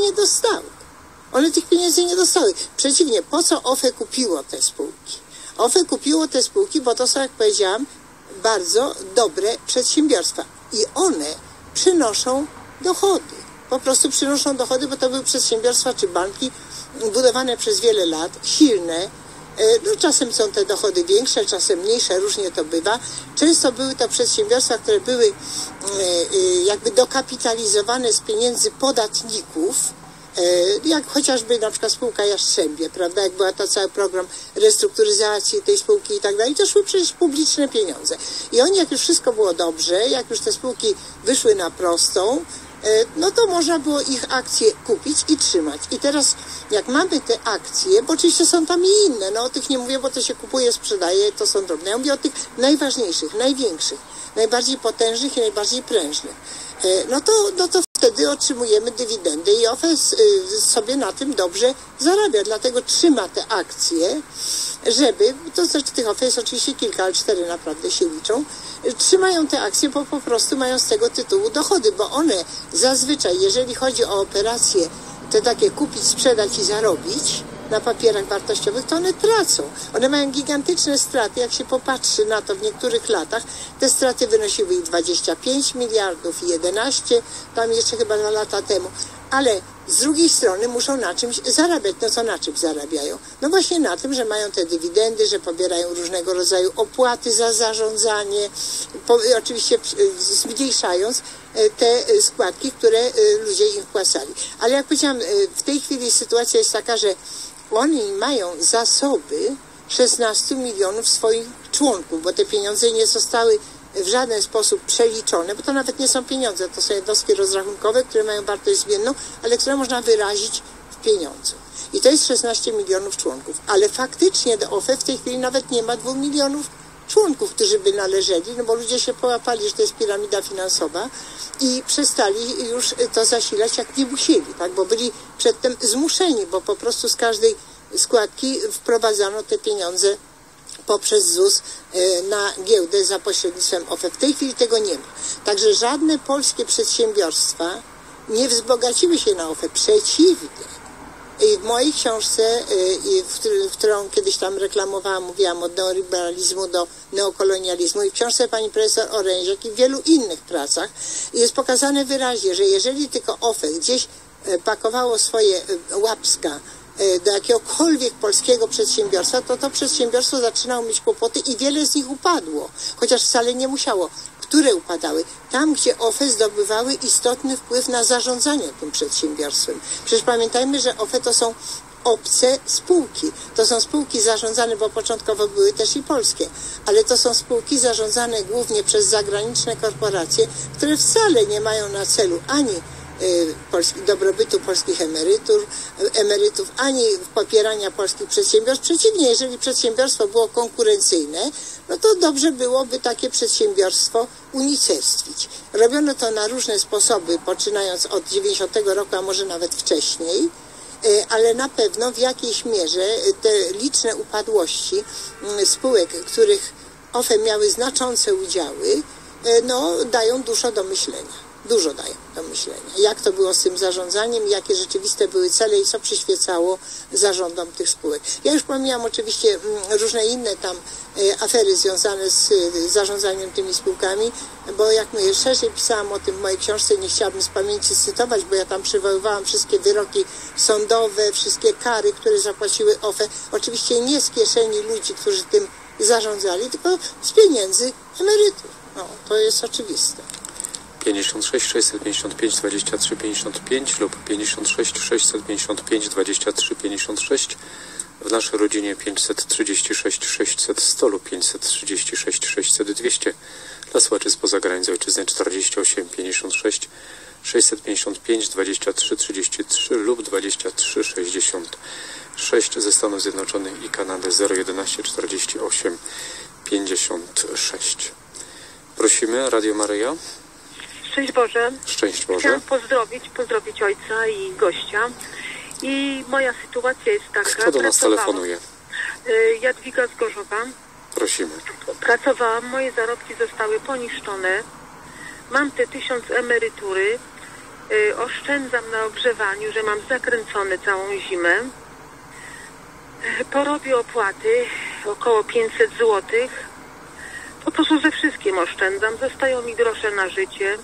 nie dostały. Przeciwnie, po co OFE kupiło te spółki? OFE kupiło te spółki, bo to są, jak powiedziałam, bardzo dobre przedsiębiorstwa. I one przynoszą dochody. Po prostu przynoszą dochody, bo to były przedsiębiorstwa czy banki budowane przez wiele lat, silne. No, czasem są te dochody większe, czasem mniejsze, różnie to bywa. Często były to przedsiębiorstwa, które były jakby dokapitalizowane z pieniędzy podatników, jak chociażby na przykład spółka Jastrzębie, prawda, jak była to cały program restrukturyzacji tej spółki i tak dalej, to szły przecież publiczne pieniądze. I oni, jak już wszystko było dobrze, jak już te spółki wyszły na prostą, no to można było ich akcje kupić i trzymać. I teraz jak mamy te akcje, bo oczywiście są tam i inne, no o tych nie mówię, bo to się kupuje, sprzedaje, to są drobne. Ja mówię o tych najważniejszych, największych, najbardziej potężnych i najbardziej prężnych. No to wtedy otrzymujemy dywidendy i OFE sobie na tym dobrze zarabia, dlatego trzyma te akcje, żeby, to znaczy tych OFE jest oczywiście kilka, ale 4 naprawdę się liczą, trzymają te akcje, bo po prostu mają z tego tytułu dochody, bo one zazwyczaj, jeżeli chodzi o operacje te takie kupić, sprzedać i zarobić, na papierach wartościowych, to one tracą. One mają gigantyczne straty. Jak się popatrzy na to w niektórych latach, te straty wynosiły i 25 miliardów i 11, tam jeszcze chyba 2 lata temu. Ale z drugiej strony muszą na czymś zarabiać. No co na czym zarabiają? No właśnie na tym, że mają te dywidendy, że pobierają różnego rodzaju opłaty za zarządzanie, oczywiście zmniejszając te składki, które ludzie im wpłacali. Ale jak powiedziałam, w tej chwili sytuacja jest taka, że oni mają zasoby 16 milionów swoich członków, bo te pieniądze nie zostały w żaden sposób przeliczone, bo to nawet nie są pieniądze, to są jednostki rozrachunkowe, które mają wartość zmienną, ale które można wyrazić w pieniądzu. I to jest 16 milionów członków. Ale faktycznie do OFE w tej chwili nawet nie ma 2 milionów członków, którzy by należeli, no bo ludzie się połapali, że to jest piramida finansowa i przestali już to zasilać, jak nie musieli, tak? Bo byli przedtem zmuszeni, bo po prostu z każdej składki wprowadzano te pieniądze poprzez ZUS na giełdę za pośrednictwem OFE. W tej chwili tego nie ma. Także żadne polskie przedsiębiorstwa nie wzbogaciły się na OFE. Przeciwnie. I w mojej książce, którą kiedyś tam reklamowałam, mówiłam od neoliberalizmu do neokolonializmu, i w książce pani profesor Oręziak i w wielu innych pracach jest pokazane wyraźnie, że jeżeli tylko OFE gdzieś pakowało swoje łapska do jakiegokolwiek polskiego przedsiębiorstwa, to przedsiębiorstwo zaczynało mieć kłopoty i wiele z nich upadło, chociaż wcale nie musiało. Które upadały? Tam, gdzie OFE zdobywały istotny wpływ na zarządzanie tym przedsiębiorstwem. Przecież pamiętajmy, że OFE to są obce spółki. To są spółki zarządzane, bo początkowo były też i polskie, ale to są spółki zarządzane głównie przez zagraniczne korporacje, które wcale nie mają na celu ani dobrobytu polskich emerytów, ani popierania polskich przedsiębiorstw. Przeciwnie, jeżeli przedsiębiorstwo było konkurencyjne, no to dobrze byłoby takie przedsiębiorstwo unicestwić. Robiono to na różne sposoby, poczynając od 90 roku, a może nawet wcześniej, ale na pewno w jakiejś mierze te liczne upadłości spółek, których OFE miały znaczące udziały, no dają dużo do myślenia. Dużo dają do myślenia. Jak to było z tym zarządzaniem, jakie rzeczywiste były cele i co przyświecało zarządom tych spółek. Ja już pomijam oczywiście różne inne tam afery związane z zarządzaniem tymi spółkami, bo jak mówię, szerzej pisałam o tym w mojej książce, nie chciałabym z pamięci cytować, bo ja tam przywoływałam wszystkie wyroki sądowe, wszystkie kary, które zapłaciły OFE. Oczywiście nie z kieszeni ludzi, którzy tym zarządzali, tylko z pieniędzy emerytów. No, to jest oczywiste. 56 655 23 55 lub 56 655 23 56. W naszej rodzinie 536 600 100 lub 536 600 200. Dla słuchaczy spoza granic ojczyzny 48 56 655 23 33 lub 23 66 ze Stanów Zjednoczonych i Kanady 011 48 56. Prosimy, Radio Maryja. Szczęść Boże. Szczęść Boże. Chciałam pozdrowić ojca i gościa. I moja sytuacja jest taka... Kto do nas telefonuje? Jadwiga z Gorzowa. Prosimy. Pracowałam, moje zarobki zostały poniszczone. Mam te 1000 emerytury. Oszczędzam na ogrzewaniu, że mam zakręcone całą zimę. Porobię opłaty, około 500 zł. Po prostu ze wszystkim oszczędzam. Zostają mi grosze na życie.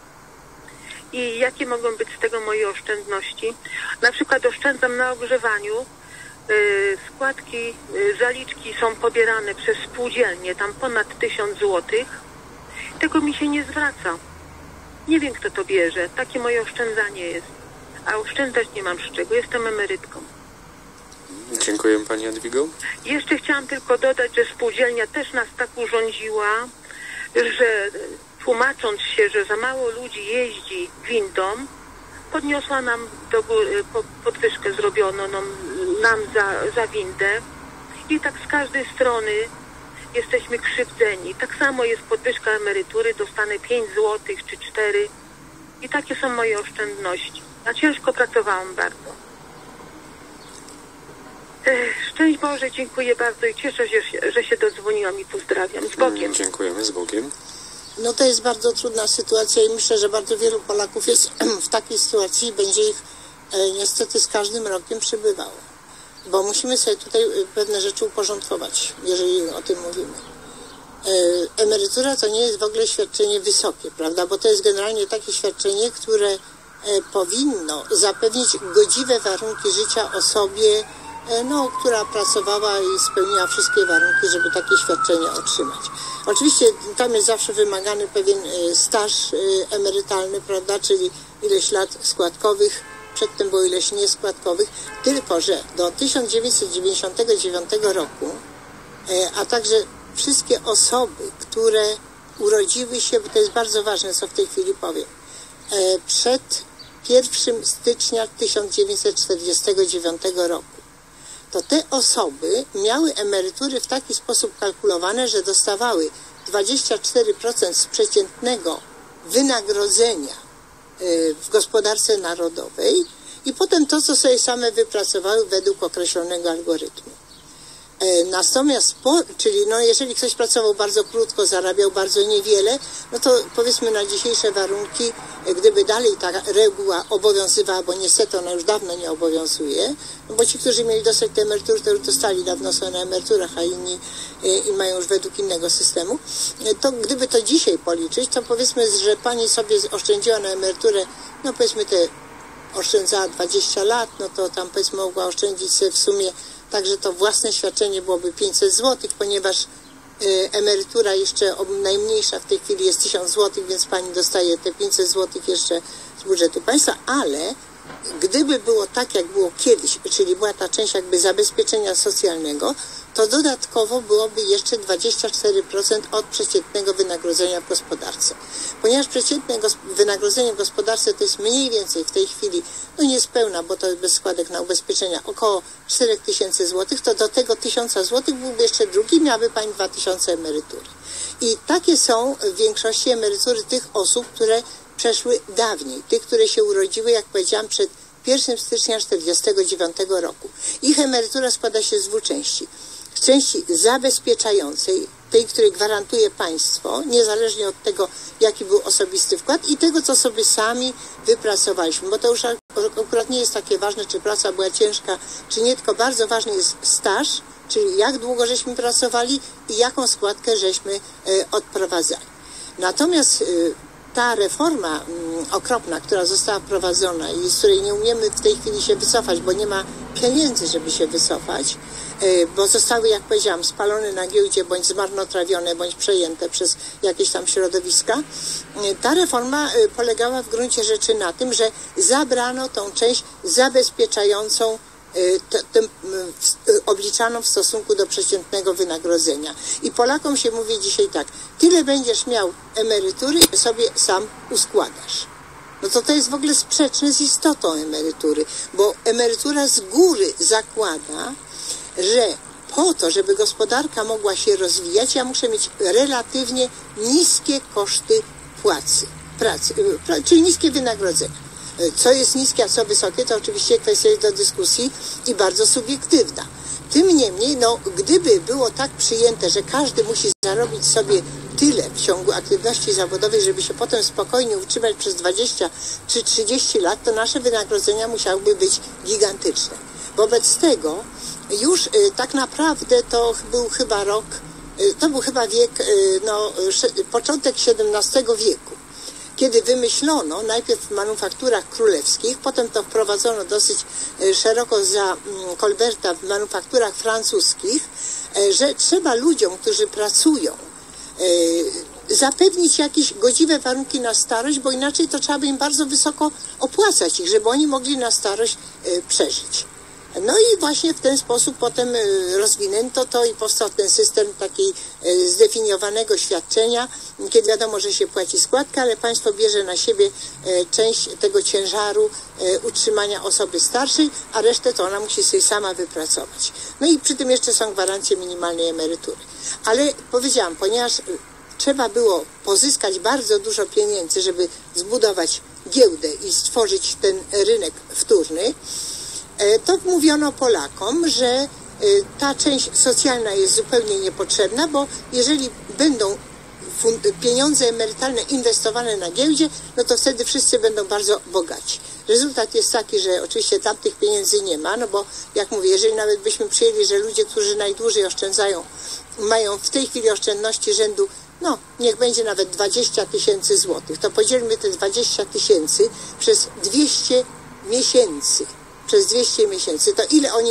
I jakie mogą być z tego moje oszczędności? Na przykład oszczędzam na ogrzewaniu. Składki, zaliczki są pobierane przez spółdzielnie, tam ponad 1000 zł. Tego mi się nie zwraca. Nie wiem, kto to bierze. Takie moje oszczędzanie jest. A oszczędzać nie mam z czego. Jestem emerytką. Dziękuję Pani Jadwigo. Jeszcze chciałam tylko dodać, że spółdzielnia też nas tak urządziła, że tłumacząc się, że za mało ludzi jeździ windą, podniosła nam do góry, podwyżkę zrobiono nam za windę i tak z każdej strony jesteśmy krzywdzeni. Tak samo jest podwyżka emerytury, dostanę 5 zł czy 4 i takie są moje oszczędności. A ciężko pracowałam bardzo. Szczęść Boże, dziękuję bardzo i cieszę się, że się dodzwoniłam i pozdrawiam. Z Bogiem. Dziękujemy, z Bogiem. No to jest bardzo trudna sytuacja i myślę, że bardzo wielu Polaków jest w takiej sytuacji i będzie ich niestety z każdym rokiem przybywało. bo musimy sobie tutaj pewne rzeczy uporządkować, jeżeli o tym mówimy. Emerytura to nie jest w ogóle świadczenie wysokie, prawda, bo to jest generalnie takie świadczenie, które powinno zapewnić godziwe warunki życia osobie, która pracowała i spełniła wszystkie warunki, żeby takie świadczenie otrzymać. Oczywiście tam jest zawsze wymagany pewien staż emerytalny, prawda, czyli ileś lat składkowych, przedtem było ileś nieskładkowych, tylko że do 1999 roku, a także wszystkie osoby, które urodziły się, bo to jest bardzo ważne, co w tej chwili powiem, przed 1 stycznia 1949 roku, to te osoby miały emerytury w taki sposób kalkulowane, że dostawały 24% z przeciętnego wynagrodzenia w gospodarce narodowej i potem to, co sobie same wypracowały według określonego algorytmu. Natomiast, czyli jeżeli ktoś pracował bardzo krótko, zarabiał bardzo niewiele, no to powiedzmy na dzisiejsze warunki, gdyby dalej ta reguła obowiązywała, bo niestety ona już dawno nie obowiązuje, no bo ci, którzy mieli dostać te emerytury, to już dostali, dawno są na emeryturach, a inni i mają już według innego systemu, to gdyby to dzisiaj policzyć, to powiedzmy, że pani sobie oszczędziła na emeryturę, no powiedzmy oszczędzała 20 lat, no to tam powiedzmy mogła oszczędzić sobie w sumie, także to własne świadczenie byłoby 500 zł, ponieważ emerytura jeszcze najmniejsza w tej chwili jest 1000 zł, więc pani dostaje te 500 zł jeszcze z budżetu państwa, ale gdyby było tak, jak było kiedyś, czyli była ta część jakby zabezpieczenia socjalnego, to dodatkowo byłoby jeszcze 24% od przeciętnego wynagrodzenia w gospodarce. Ponieważ przeciętne wynagrodzenie w gospodarce to jest mniej więcej w tej chwili, niespełna, bo to jest bez składek na ubezpieczenia, około 4000 zł, to do tego 1000 zł byłby jeszcze drugi, miałaby pani 2000 emerytury. I takie są w większości emerytury tych osób, które przeszły dawniej, tych, które się urodziły, jak powiedziałam, przed 1 stycznia 1949 roku. Ich emerytura składa się z dwóch części. Z części zabezpieczającej, tej, której gwarantuje państwo, niezależnie od tego, jaki był osobisty wkład, i tego, co sobie sami wypracowaliśmy, bo to już akurat nie jest takie ważne, czy praca była ciężka, czy nie, tylko bardzo ważny jest staż, czyli jak długo żeśmy pracowali i jaką składkę żeśmy odprowadzali. Natomiast ta reforma okropna, która została wprowadzona i z której nie umiemy w tej chwili się wycofać, bo nie ma pieniędzy, żeby się wycofać, bo zostały, jak powiedziałam, spalone na giełdzie, bądź zmarnotrawione, bądź przejęte przez jakieś tam środowiska. Ta reforma polegała w gruncie rzeczy na tym, że zabrano tą część zabezpieczającą, obliczaną w stosunku do przeciętnego wynagrodzenia. I Polakom się mówi dzisiaj tak, tyle będziesz miał emerytury, sobie sam uskładasz. No to jest w ogóle sprzeczne z istotą emerytury, bo emerytura z góry zakłada, że po to, żeby gospodarka mogła się rozwijać, ja muszę mieć relatywnie niskie koszty pracy, czyli niskie wynagrodzenia. Co jest niskie, a co wysokie, to oczywiście kwestia jest do dyskusji i bardzo subiektywna. Tym niemniej, gdyby było tak przyjęte, że każdy musi zarobić sobie tyle w ciągu aktywności zawodowej, żeby się potem spokojnie utrzymać przez 20 czy 30 lat, to nasze wynagrodzenia musiałyby być gigantyczne. Wobec tego już tak naprawdę to był chyba wiek, początek XVII wieku, kiedy wymyślono, najpierw w manufakturach królewskich, potem to wprowadzono dosyć szeroko za Colberta w manufakturach francuskich, że trzeba ludziom, którzy pracują, zapewnić jakieś godziwe warunki na starość, bo inaczej to trzeba by im bardzo wysoko opłacać ich, żeby oni mogli na starość przeżyć. No i właśnie w ten sposób potem rozwinięto to i powstał ten system takiej zdefiniowanego świadczenia, kiedy wiadomo, że się płaci składkę, ale państwo bierze na siebie część tego ciężaru utrzymania osoby starszej, a resztę to ona musi sobie sama wypracować. No i przy tym jeszcze są gwarancje minimalnej emerytury. Ale powiedziałam, ponieważ trzeba było pozyskać bardzo dużo pieniędzy, żeby zbudować giełdę i stworzyć ten rynek wtórny, to mówiono Polakom, że ta część socjalna jest zupełnie niepotrzebna, bo jeżeli będą pieniądze emerytalne inwestowane na giełdzie, no to wtedy wszyscy będą bardzo bogaci. Rezultat jest taki, że oczywiście tam tych pieniędzy nie ma, no bo jak mówię, jeżeli nawet byśmy przyjęli, że ludzie, którzy najdłużej oszczędzają, mają w tej chwili oszczędności rzędu, no niech będzie nawet 20 000 złotych, to podzielmy te 20 000 przez 200 miesięcy. Przez 200 miesięcy, to ile oni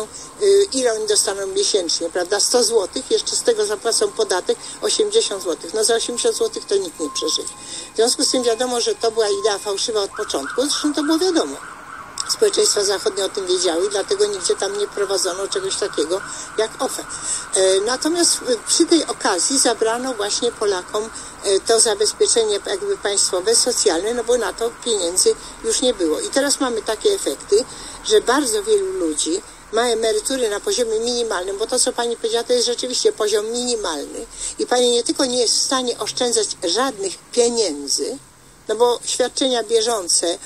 dostaną miesięcznie, prawda? 100 zł, jeszcze z tego zapłacą podatek 80 zł. No za 80 zł to nikt nie przeżyje. W związku z tym wiadomo, że to była idea fałszywa od początku, zresztą to było wiadomo. Społeczeństwa zachodnie o tym wiedziały, dlatego nigdzie tam nie prowadzono czegoś takiego jak OFE. Natomiast przy tej okazji zabrano właśnie Polakom to zabezpieczenie jakby państwowe, socjalne, no bo na to pieniędzy już nie było. I teraz mamy takie efekty, że bardzo wielu ludzi ma emerytury na poziomie minimalnym, bo to, co pani powiedziała, to jest rzeczywiście poziom minimalny. I pani nie tylko nie jest w stanie oszczędzać żadnych pieniędzy, no bo świadczenia bieżące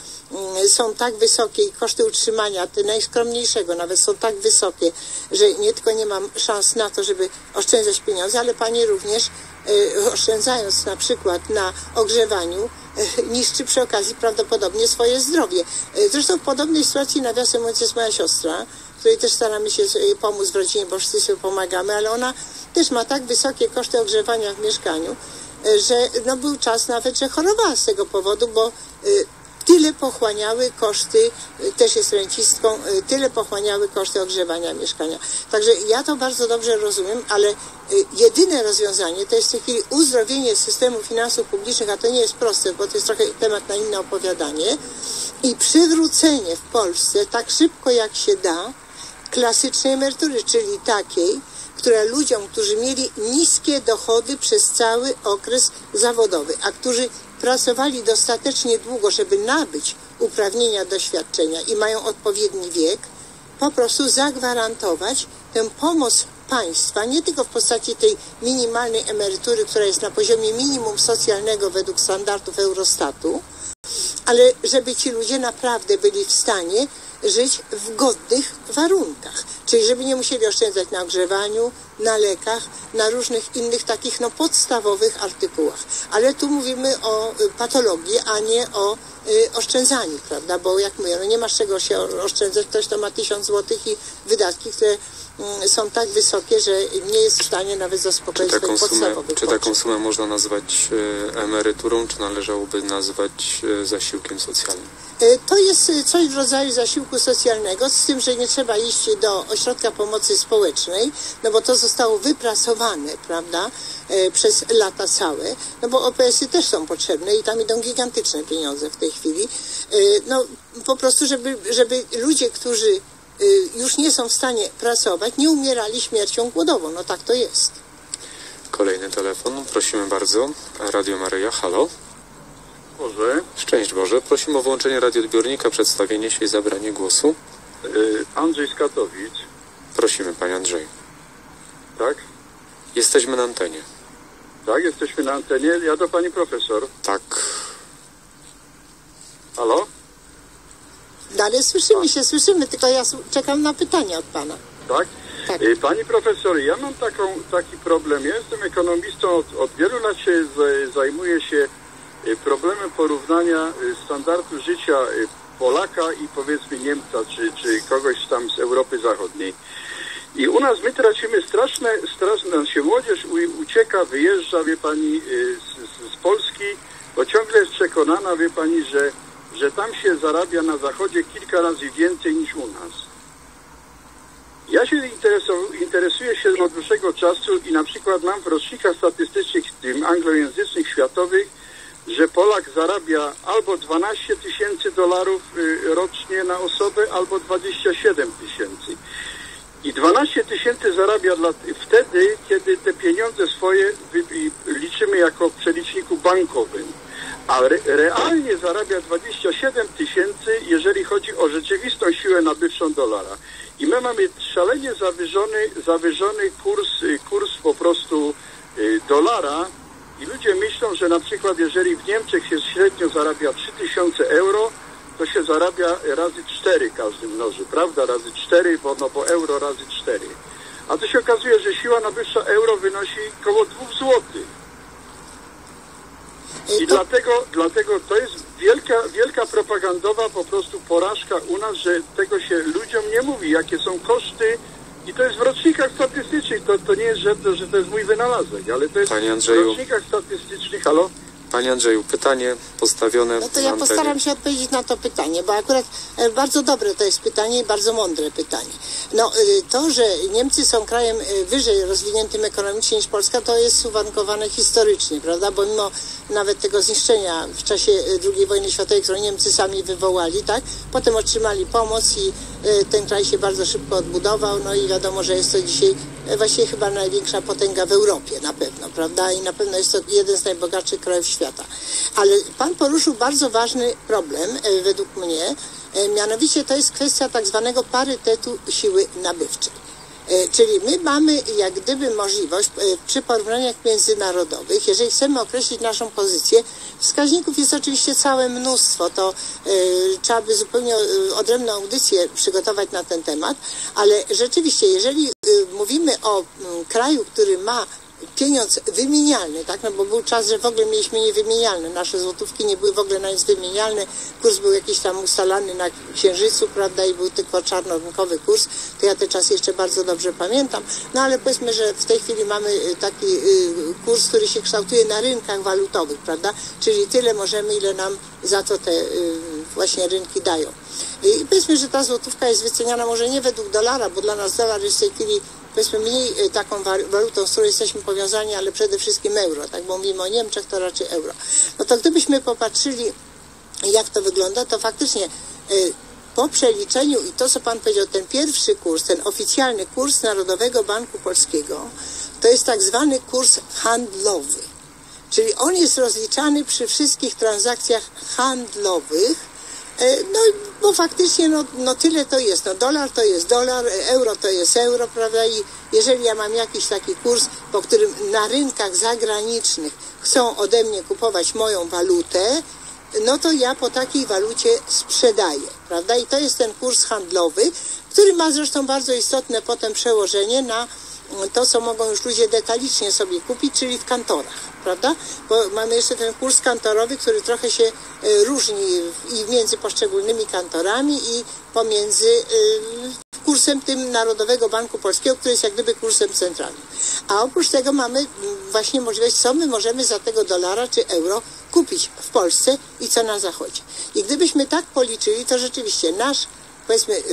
są tak wysokie i koszty utrzymania, te najskromniejszego nawet są tak wysokie, że nie tylko nie mam szans na to, żeby oszczędzać pieniądze, ale pani również oszczędzając na przykład na ogrzewaniu niszczy przy okazji prawdopodobnie swoje zdrowie. Zresztą w podobnej sytuacji, nawiasem mówiąc, jest moja siostra, której też staramy się pomóc w rodzinie, bo wszyscy sobie pomagamy, ale ona też ma tak wysokie koszty ogrzewania w mieszkaniu, że no był czas nawet, że chorowała z tego powodu, bo tyle pochłaniały koszty, też jest rencistką, tyle pochłaniały koszty ogrzewania mieszkania. Także ja to bardzo dobrze rozumiem, ale jedyne rozwiązanie to jest w tej chwili uzdrowienie systemu finansów publicznych, a to nie jest proste, bo to jest trochę temat na inne opowiadanie, i przywrócenie w Polsce tak szybko jak się da klasycznej emerytury, czyli takiej, która ludziom, którzy mieli niskie dochody przez cały okres zawodowy, a którzy pracowali dostatecznie długo, żeby nabyć uprawnienia do świadczenia i mają odpowiedni wiek, po prostu zagwarantować tę pomoc państwa, nie tylko w postaci tej minimalnej emerytury, która jest na poziomie minimum socjalnego według standardów Eurostatu, ale żeby ci ludzie naprawdę byli w stanie żyć w godnych warunkach. Czyli żeby nie musieli oszczędzać na ogrzewaniu, na lekach, na różnych innych takich podstawowych artykułach. Ale tu mówimy o patologii, a nie o oszczędzaniu, prawda? Bo jak mówię, no nie masz czego się oszczędzać, ktoś to ma 1000 zł i wydatki, które są tak wysokie, że nie jest w stanie nawet zaspokoić swoich podstawowych Czy taką sumę można nazwać emeryturą, czy należałoby nazwać zasiłkiem socjalnym? To jest coś w rodzaju zasiłku socjalnego, z tym, że nie trzeba iść do ośrodka pomocy społecznej, no bo to zostało wypracowane, prawda, przez lata całe, no bo OPS-y też są potrzebne i tam idą gigantyczne pieniądze w tej chwili. No po prostu, żeby ludzie, którzy już nie są w stanie pracować, nie umierali śmiercią głodową. No tak to jest. Kolejny telefon. Prosimy bardzo. Radio Maryja. Halo. Boże. Szczęść Boże. Prosimy o włączenie radioodbiornika, przedstawienie się i zabranie głosu. Andrzej z Katowic. Prosimy, panie Andrzej. Tak? Jesteśmy na antenie. Tak, jesteśmy na antenie. Ja do pani profesor. Tak. Halo? Ale słyszymy, tylko ja czekam na pytania od pana. Tak? Tak. Pani profesor, ja mam taki problem. Ja jestem ekonomistą, od wielu lat się zajmuję się problemem porównania standardu życia Polaka i powiedzmy Niemca, czy kogoś tam z Europy Zachodniej. I u nas my tracimy straszne się młodzież ucieka, wyjeżdża, wie pani, z Polski, bo ciągle jest przekonana, wie pani, że tam się zarabia na Zachodzie kilka razy więcej niż u nas. Ja się interesuję się od dłuższego czasu i na przykład mam w rocznikach statystycznych anglojęzycznych, światowych, że Polak zarabia albo $12,000 rocznie na osobę, albo 27 000. I 12 000 zarabia wtedy, kiedy te pieniądze swoje liczymy jako w przeliczniku bankowym. A realnie zarabia 27 000, jeżeli chodzi o rzeczywistą siłę nabywczą dolara. I my mamy szalenie zawyżony kurs po prostu dolara i ludzie myślą, że na przykład jeżeli w Niemczech się średnio zarabia 3000 euro, to się zarabia razy 4 każdy mnoży, prawda? Razy 4, bo euro razy 4. A to się okazuje, że siła nabywcza euro wynosi około 2 zł. I dlatego to jest wielka propagandowa po prostu porażka u nas, że tego się ludziom nie mówi, jakie są koszty. I to jest w rocznikach statystycznych, to nie jest, że to jest mój wynalazek, ale to jest w rocznikach statystycznych. Halo? Panie Andrzeju, pytanie postawione... No to ja postaram się odpowiedzieć na to pytanie, bo akurat bardzo dobre to jest pytanie i bardzo mądre pytanie. No to, że Niemcy są krajem wyżej rozwiniętym ekonomicznie niż Polska, to jest uwarunkowane historycznie, prawda? Bo mimo nawet tego zniszczenia w czasie II wojny światowej, którą Niemcy sami wywołali, tak? Potem otrzymali pomoc i ten kraj się bardzo szybko odbudował, no i wiadomo, że jest to dzisiaj właściwie chyba największa potęga w Europie, na pewno, prawda? I na pewno jest to jeden z najbogatszych krajów świata. Ale pan poruszył bardzo ważny problem, według mnie, mianowicie to jest kwestia tak zwanego parytetu siły nabywczej. Czyli my mamy jak gdyby możliwość przy porównaniach międzynarodowych, jeżeli chcemy określić naszą pozycję, wskaźników jest oczywiście całe mnóstwo, to trzeba by zupełnie odrębną audycję przygotować na ten temat, ale rzeczywiście, jeżeli mówimy o kraju, który ma pieniądz wymienialny, tak, no bo był czas, że w ogóle mieliśmy niewymienialne, nasze złotówki nie były w ogóle na nic wymienialne, kurs był jakiś tam ustalany na Księżycu, prawda, i był tylko czarnorynkowy kurs, to ja te czasy jeszcze bardzo dobrze pamiętam, no ale powiedzmy, że w tej chwili mamy taki kurs, który się kształtuje na rynkach walutowych, prawda, czyli tyle możemy, ile nam za to te właśnie rynki dają. I powiedzmy, że ta złotówka jest wyceniana może nie według dolara, bo dla nas dolar jest w tej chwili powiedzmy mniej taką walutą, z którą jesteśmy powiązani, ale przede wszystkim euro, tak, bo mówimy o Niemczech, to raczej euro. No to gdybyśmy popatrzyli, jak to wygląda, to faktycznie po przeliczeniu i to, co pan powiedział, ten pierwszy kurs, ten oficjalny kurs Narodowego Banku Polskiego, to jest tak zwany kurs handlowy. Czyli on jest rozliczany przy wszystkich transakcjach handlowych. No bo faktycznie no tyle to jest, no dolar to jest dolar, euro to jest euro, prawda, i jeżeli ja mam jakiś taki kurs, po którym na rynkach zagranicznych chcą ode mnie kupować moją walutę, no to ja po takiej walucie sprzedaję, prawda, i to jest ten kurs handlowy, który ma zresztą bardzo istotne potem przełożenie na to, co mogą już ludzie detalicznie sobie kupić, czyli w kantorach, prawda? Bo mamy jeszcze ten kurs kantorowy, który trochę się różni i między poszczególnymi kantorami i pomiędzy kursem tym Narodowego Banku Polskiego, który jest jak gdyby kursem centralnym. A oprócz tego mamy właśnie możliwość, co my możemy za tego dolara czy euro kupić w Polsce i co na Zachodzie. I gdybyśmy tak policzyli, to rzeczywiście nasz, powiedzmy,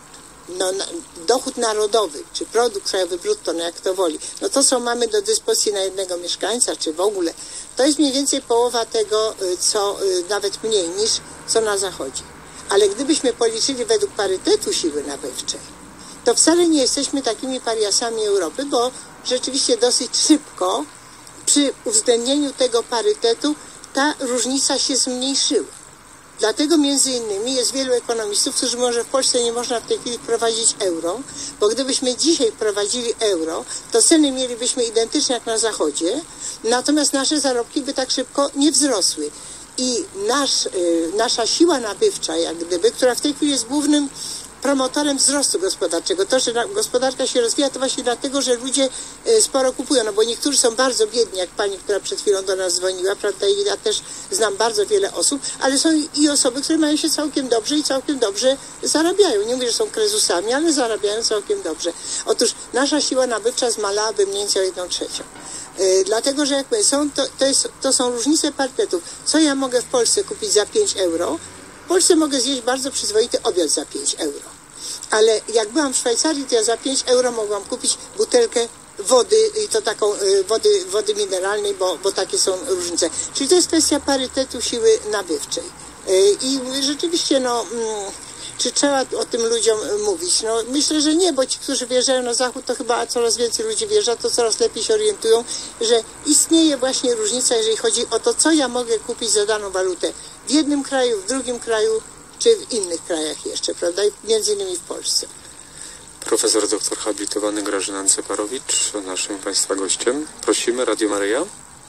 dochód narodowy, czy produkt krajowy brutto, no jak to woli, no to, co mamy do dyspozycji na jednego mieszkańca, czy w ogóle, to jest mniej więcej połowa tego, co nawet mniej niż co na Zachodzie. Ale gdybyśmy policzyli według parytetu siły nabywczej, to wcale nie jesteśmy takimi pariasami Europy, bo rzeczywiście dosyć szybko przy uwzględnieniu tego parytetu ta różnica się zmniejszyła. Dlatego między innymi jest wielu ekonomistów, którzy mówią, że w Polsce nie można w tej chwili wprowadzić euro, bo gdybyśmy dzisiaj wprowadzili euro, to ceny mielibyśmy identyczne jak na Zachodzie, natomiast nasze zarobki by tak szybko nie wzrosły. I nasza siła nabywcza, jak gdyby, która w tej chwili jest głównym promotorem wzrostu gospodarczego. To, że gospodarka się rozwija, to właśnie dlatego, że ludzie sporo kupują, no bo niektórzy są bardzo biedni, jak pani, która przed chwilą do nas dzwoniła, prawda, i ja też znam bardzo wiele osób, ale są i osoby, które mają się całkiem dobrze i całkiem dobrze zarabiają. Nie mówię, że są krezusami, ale zarabiają całkiem dobrze. Otóż nasza siła nabywcza zmalałaby mniej więcej o 1/3. Dlatego, że jak my to są różnice parytetów. Co ja mogę w Polsce kupić za 5 euro? W Polsce mogę zjeść bardzo przyzwoity obiad za 5 euro. Ale jak byłam w Szwajcarii, to ja za 5 euro mogłam kupić butelkę wody, i to taką wody mineralnej, bo takie są różnice. Czyli to jest kwestia parytetu siły nabywczej. I rzeczywiście, czy trzeba o tym ludziom mówić? No myślę, że nie, bo ci, którzy wyjeżdżają na zachód, to chyba coraz więcej ludzi wjeżdża, to coraz lepiej się orientują, że istnieje właśnie różnica, jeżeli chodzi o to, co ja mogę kupić za daną walutę w jednym kraju, w drugim kraju, czy w innych krajach jeszcze, prawda? I między innymi w Polsce. Profesor doktor habilitowany Grażyna Ceparowicz, naszym Państwa gościem. Prosimy, Radio Maryja.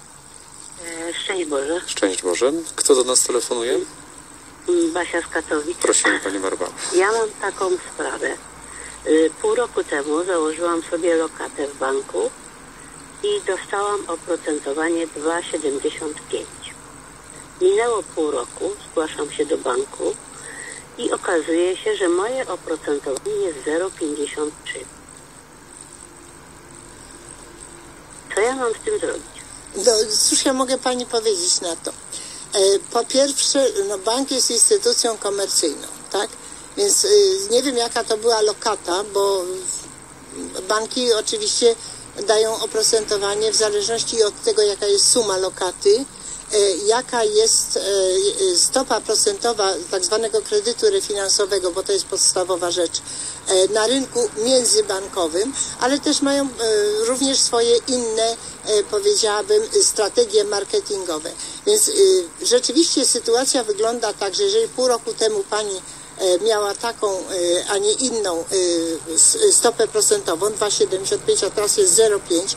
Szczęść Boże. Szczęść Boże. Kto do nas telefonuje? Basia z Katowic. Prosimy, Pani Barbara. Ja mam taką sprawę. Pół roku temu założyłam sobie lokatę w banku i dostałam oprocentowanie 2,75. Minęło pół roku, zgłaszam się do banku i okazuje się, że moje oprocentowanie jest 0,53. Co ja mam z tym zrobić? No, cóż ja mogę pani powiedzieć na to? Po pierwsze, no, bank jest instytucją komercyjną, tak? Więc nie wiem, jaka to była lokata, bo banki oczywiście dają oprocentowanie w zależności od tego, jaka jest suma lokaty, jaka jest stopa procentowa tak zwanego kredytu refinansowego, bo to jest podstawowa rzecz, na rynku międzybankowym, ale też mają również swoje inne, powiedziałabym, strategie marketingowe. Więc rzeczywiście sytuacja wygląda tak, że jeżeli pół roku temu pani miała taką, a nie inną stopę procentową, 2,75, a teraz jest 0,5,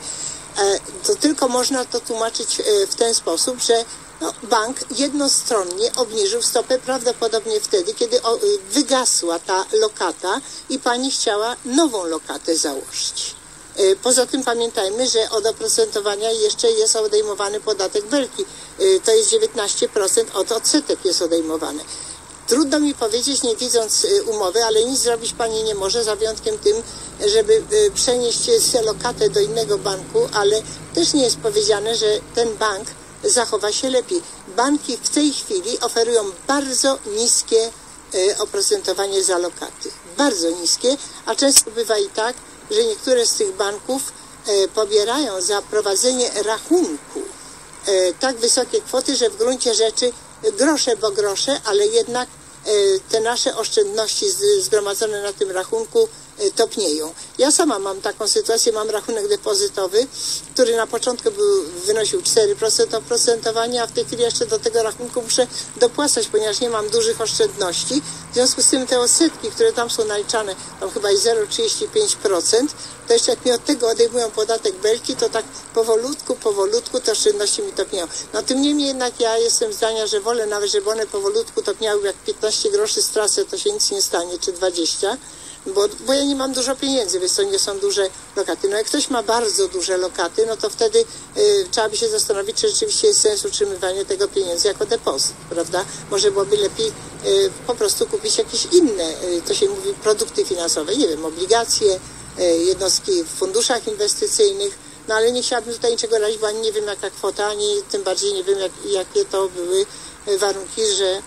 to tylko można to tłumaczyć w ten sposób, że no, bank jednostronnie obniżył stopę prawdopodobnie wtedy, kiedy wygasła ta lokata i pani chciała nową lokatę założyć. Poza tym pamiętajmy, że od oprocentowania jeszcze jest odejmowany podatek Belki. To jest 19%, od odsetek jest odejmowany. Trudno mi powiedzieć, nie widząc umowy, ale nic zrobić pani nie może, za wyjątkiem tym, żeby przenieść lokatę do innego banku, ale też nie jest powiedziane, że ten bank zachowa się lepiej. Banki w tej chwili oferują bardzo niskie oprocentowanie za lokaty. Bardzo niskie, a często bywa i tak, że niektóre z tych banków pobierają za prowadzenie rachunku tak wysokie kwoty, że w gruncie rzeczy grosze bo grosze, ale jednak te nasze oszczędności zgromadzone na tym rachunku topnieją. Ja sama mam taką sytuację, mam rachunek depozytowy, który na początku wynosił 4% oprocentowania, a w tej chwili jeszcze do tego rachunku muszę dopłacać, ponieważ nie mam dużych oszczędności. W związku z tym te odsetki, które tam są naliczane, tam chyba jest 0,35%, to jeszcze jak mi od tego odejmują podatek Belki, to tak powolutku te oszczędności mi topnieją. No tym niemniej jednak ja jestem zdania, że wolę nawet, żeby one powolutku topniały, jak 15 groszy stracę, to się nic nie stanie, czy 20, bo ja nie mam dużo pieniędzy, więc to nie są duże lokaty. No jak ktoś ma bardzo duże lokaty, no to wtedy trzeba by się zastanowić, czy rzeczywiście jest sens utrzymywania tego pieniędzy jako depozyt, prawda? Może byłoby lepiej po prostu kupić jakieś inne, to się mówi, produkty finansowe, nie wiem, obligacje, jednostki w funduszach inwestycyjnych, no ale nie chciałabym tutaj niczego radzić, bo ani nie wiem jaka kwota, ani tym bardziej nie wiem jakie to były warunki, że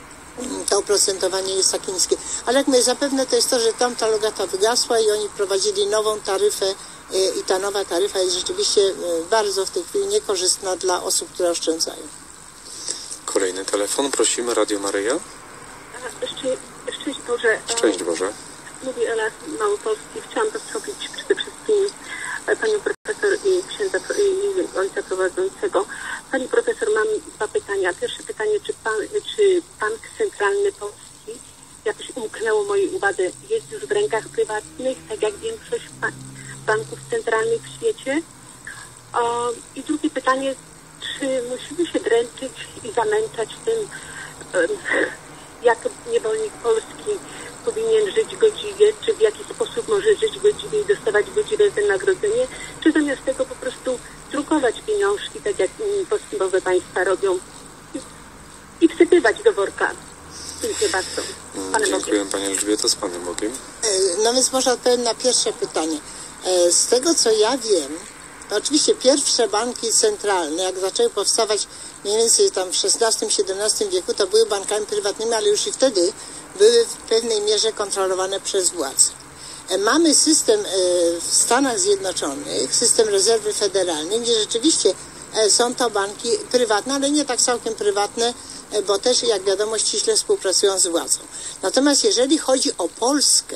to oprocentowanie jest takie niskie. Ale jak mówię, zapewne to jest to, że tamta lokata wygasła i oni wprowadzili nową taryfę i ta nowa taryfa jest rzeczywiście bardzo w tej chwili niekorzystna dla osób, które oszczędzają. Kolejny telefon, prosimy, Radio Maryja. Szczęść Boże. Szczęść Boże. Mówi Ela z Małopolski. Chciałam pozdrowić przede wszystkim panią profesor i księdza i ojca prowadzącego. Pani profesor, mam dwa pytania. Pierwsze pytanie, czy Bank Centralny Polski, jakoś umknęło mojej uwadze, jest już w rękach prywatnych, tak jak większość banków centralnych w świecie? I drugie pytanie, czy musimy się dręczyć i zamęczać tym, jak niewolnik polski powinien żyć godziwie, czy w jaki sposób może żyć godziwie i dostawać godziwe wynagrodzenie, czy zamiast tego po prostu drukować pieniążki, tak jak postępowe państwa robią, i wsypywać do worka. Dziękuję bardzo. Dziękuję Pani Elżbieto, z Panem Bogiem. No więc może odpowiem na pierwsze pytanie. Z tego co ja wiem, to oczywiście pierwsze banki centralne, jak zaczęły powstawać mniej więcej tam w XVI-XVII wieku, to były bankami prywatnymi, ale już i wtedy były w pewnej mierze kontrolowane przez władze. Mamy system w Stanach Zjednoczonych, system rezerwy federalnej, gdzie rzeczywiście są to banki prywatne, ale nie tak całkiem prywatne, bo też, jak wiadomo, ściśle współpracują z władzą. Natomiast jeżeli chodzi o Polskę,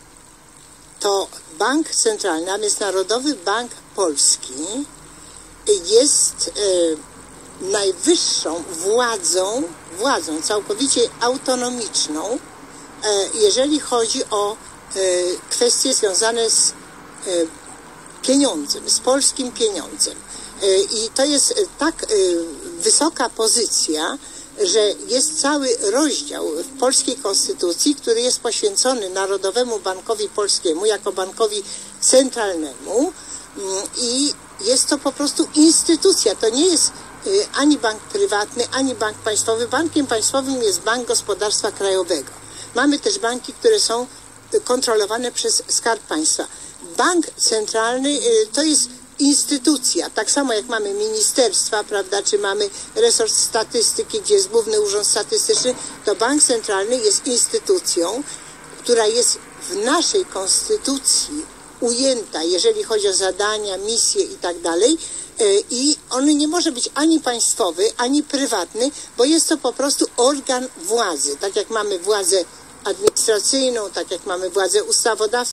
to Bank Centralny, a więc Narodowy Bank Polski, jest najwyższą władzą całkowicie autonomiczną, jeżeli chodzi o kwestie związane z pieniądzem, z polskim pieniądzem. I to jest tak wysoka pozycja, że jest cały rozdział w polskiej konstytucji, który jest poświęcony Narodowemu Bankowi Polskiemu jako bankowi centralnemu i jest to po prostu instytucja. To nie jest ani bank prywatny, ani bank państwowy. Bankiem państwowym jest Bank Gospodarstwa Krajowego. Mamy też banki, które są kontrolowane przez Skarb Państwa. Bank centralny to jest instytucja, tak samo jak mamy ministerstwa, prawda, czy mamy resort statystyki, gdzie jest Główny Urząd Statystyczny, to bank centralny jest instytucją, która jest w naszej konstytucji ujęta, jeżeli chodzi o zadania, misje i tak dalej, i on nie może być ani państwowy, ani prywatny, bo jest to po prostu organ władzy, tak jak mamy władzę administracyjną, tak jak mamy władzę ustawodawczą,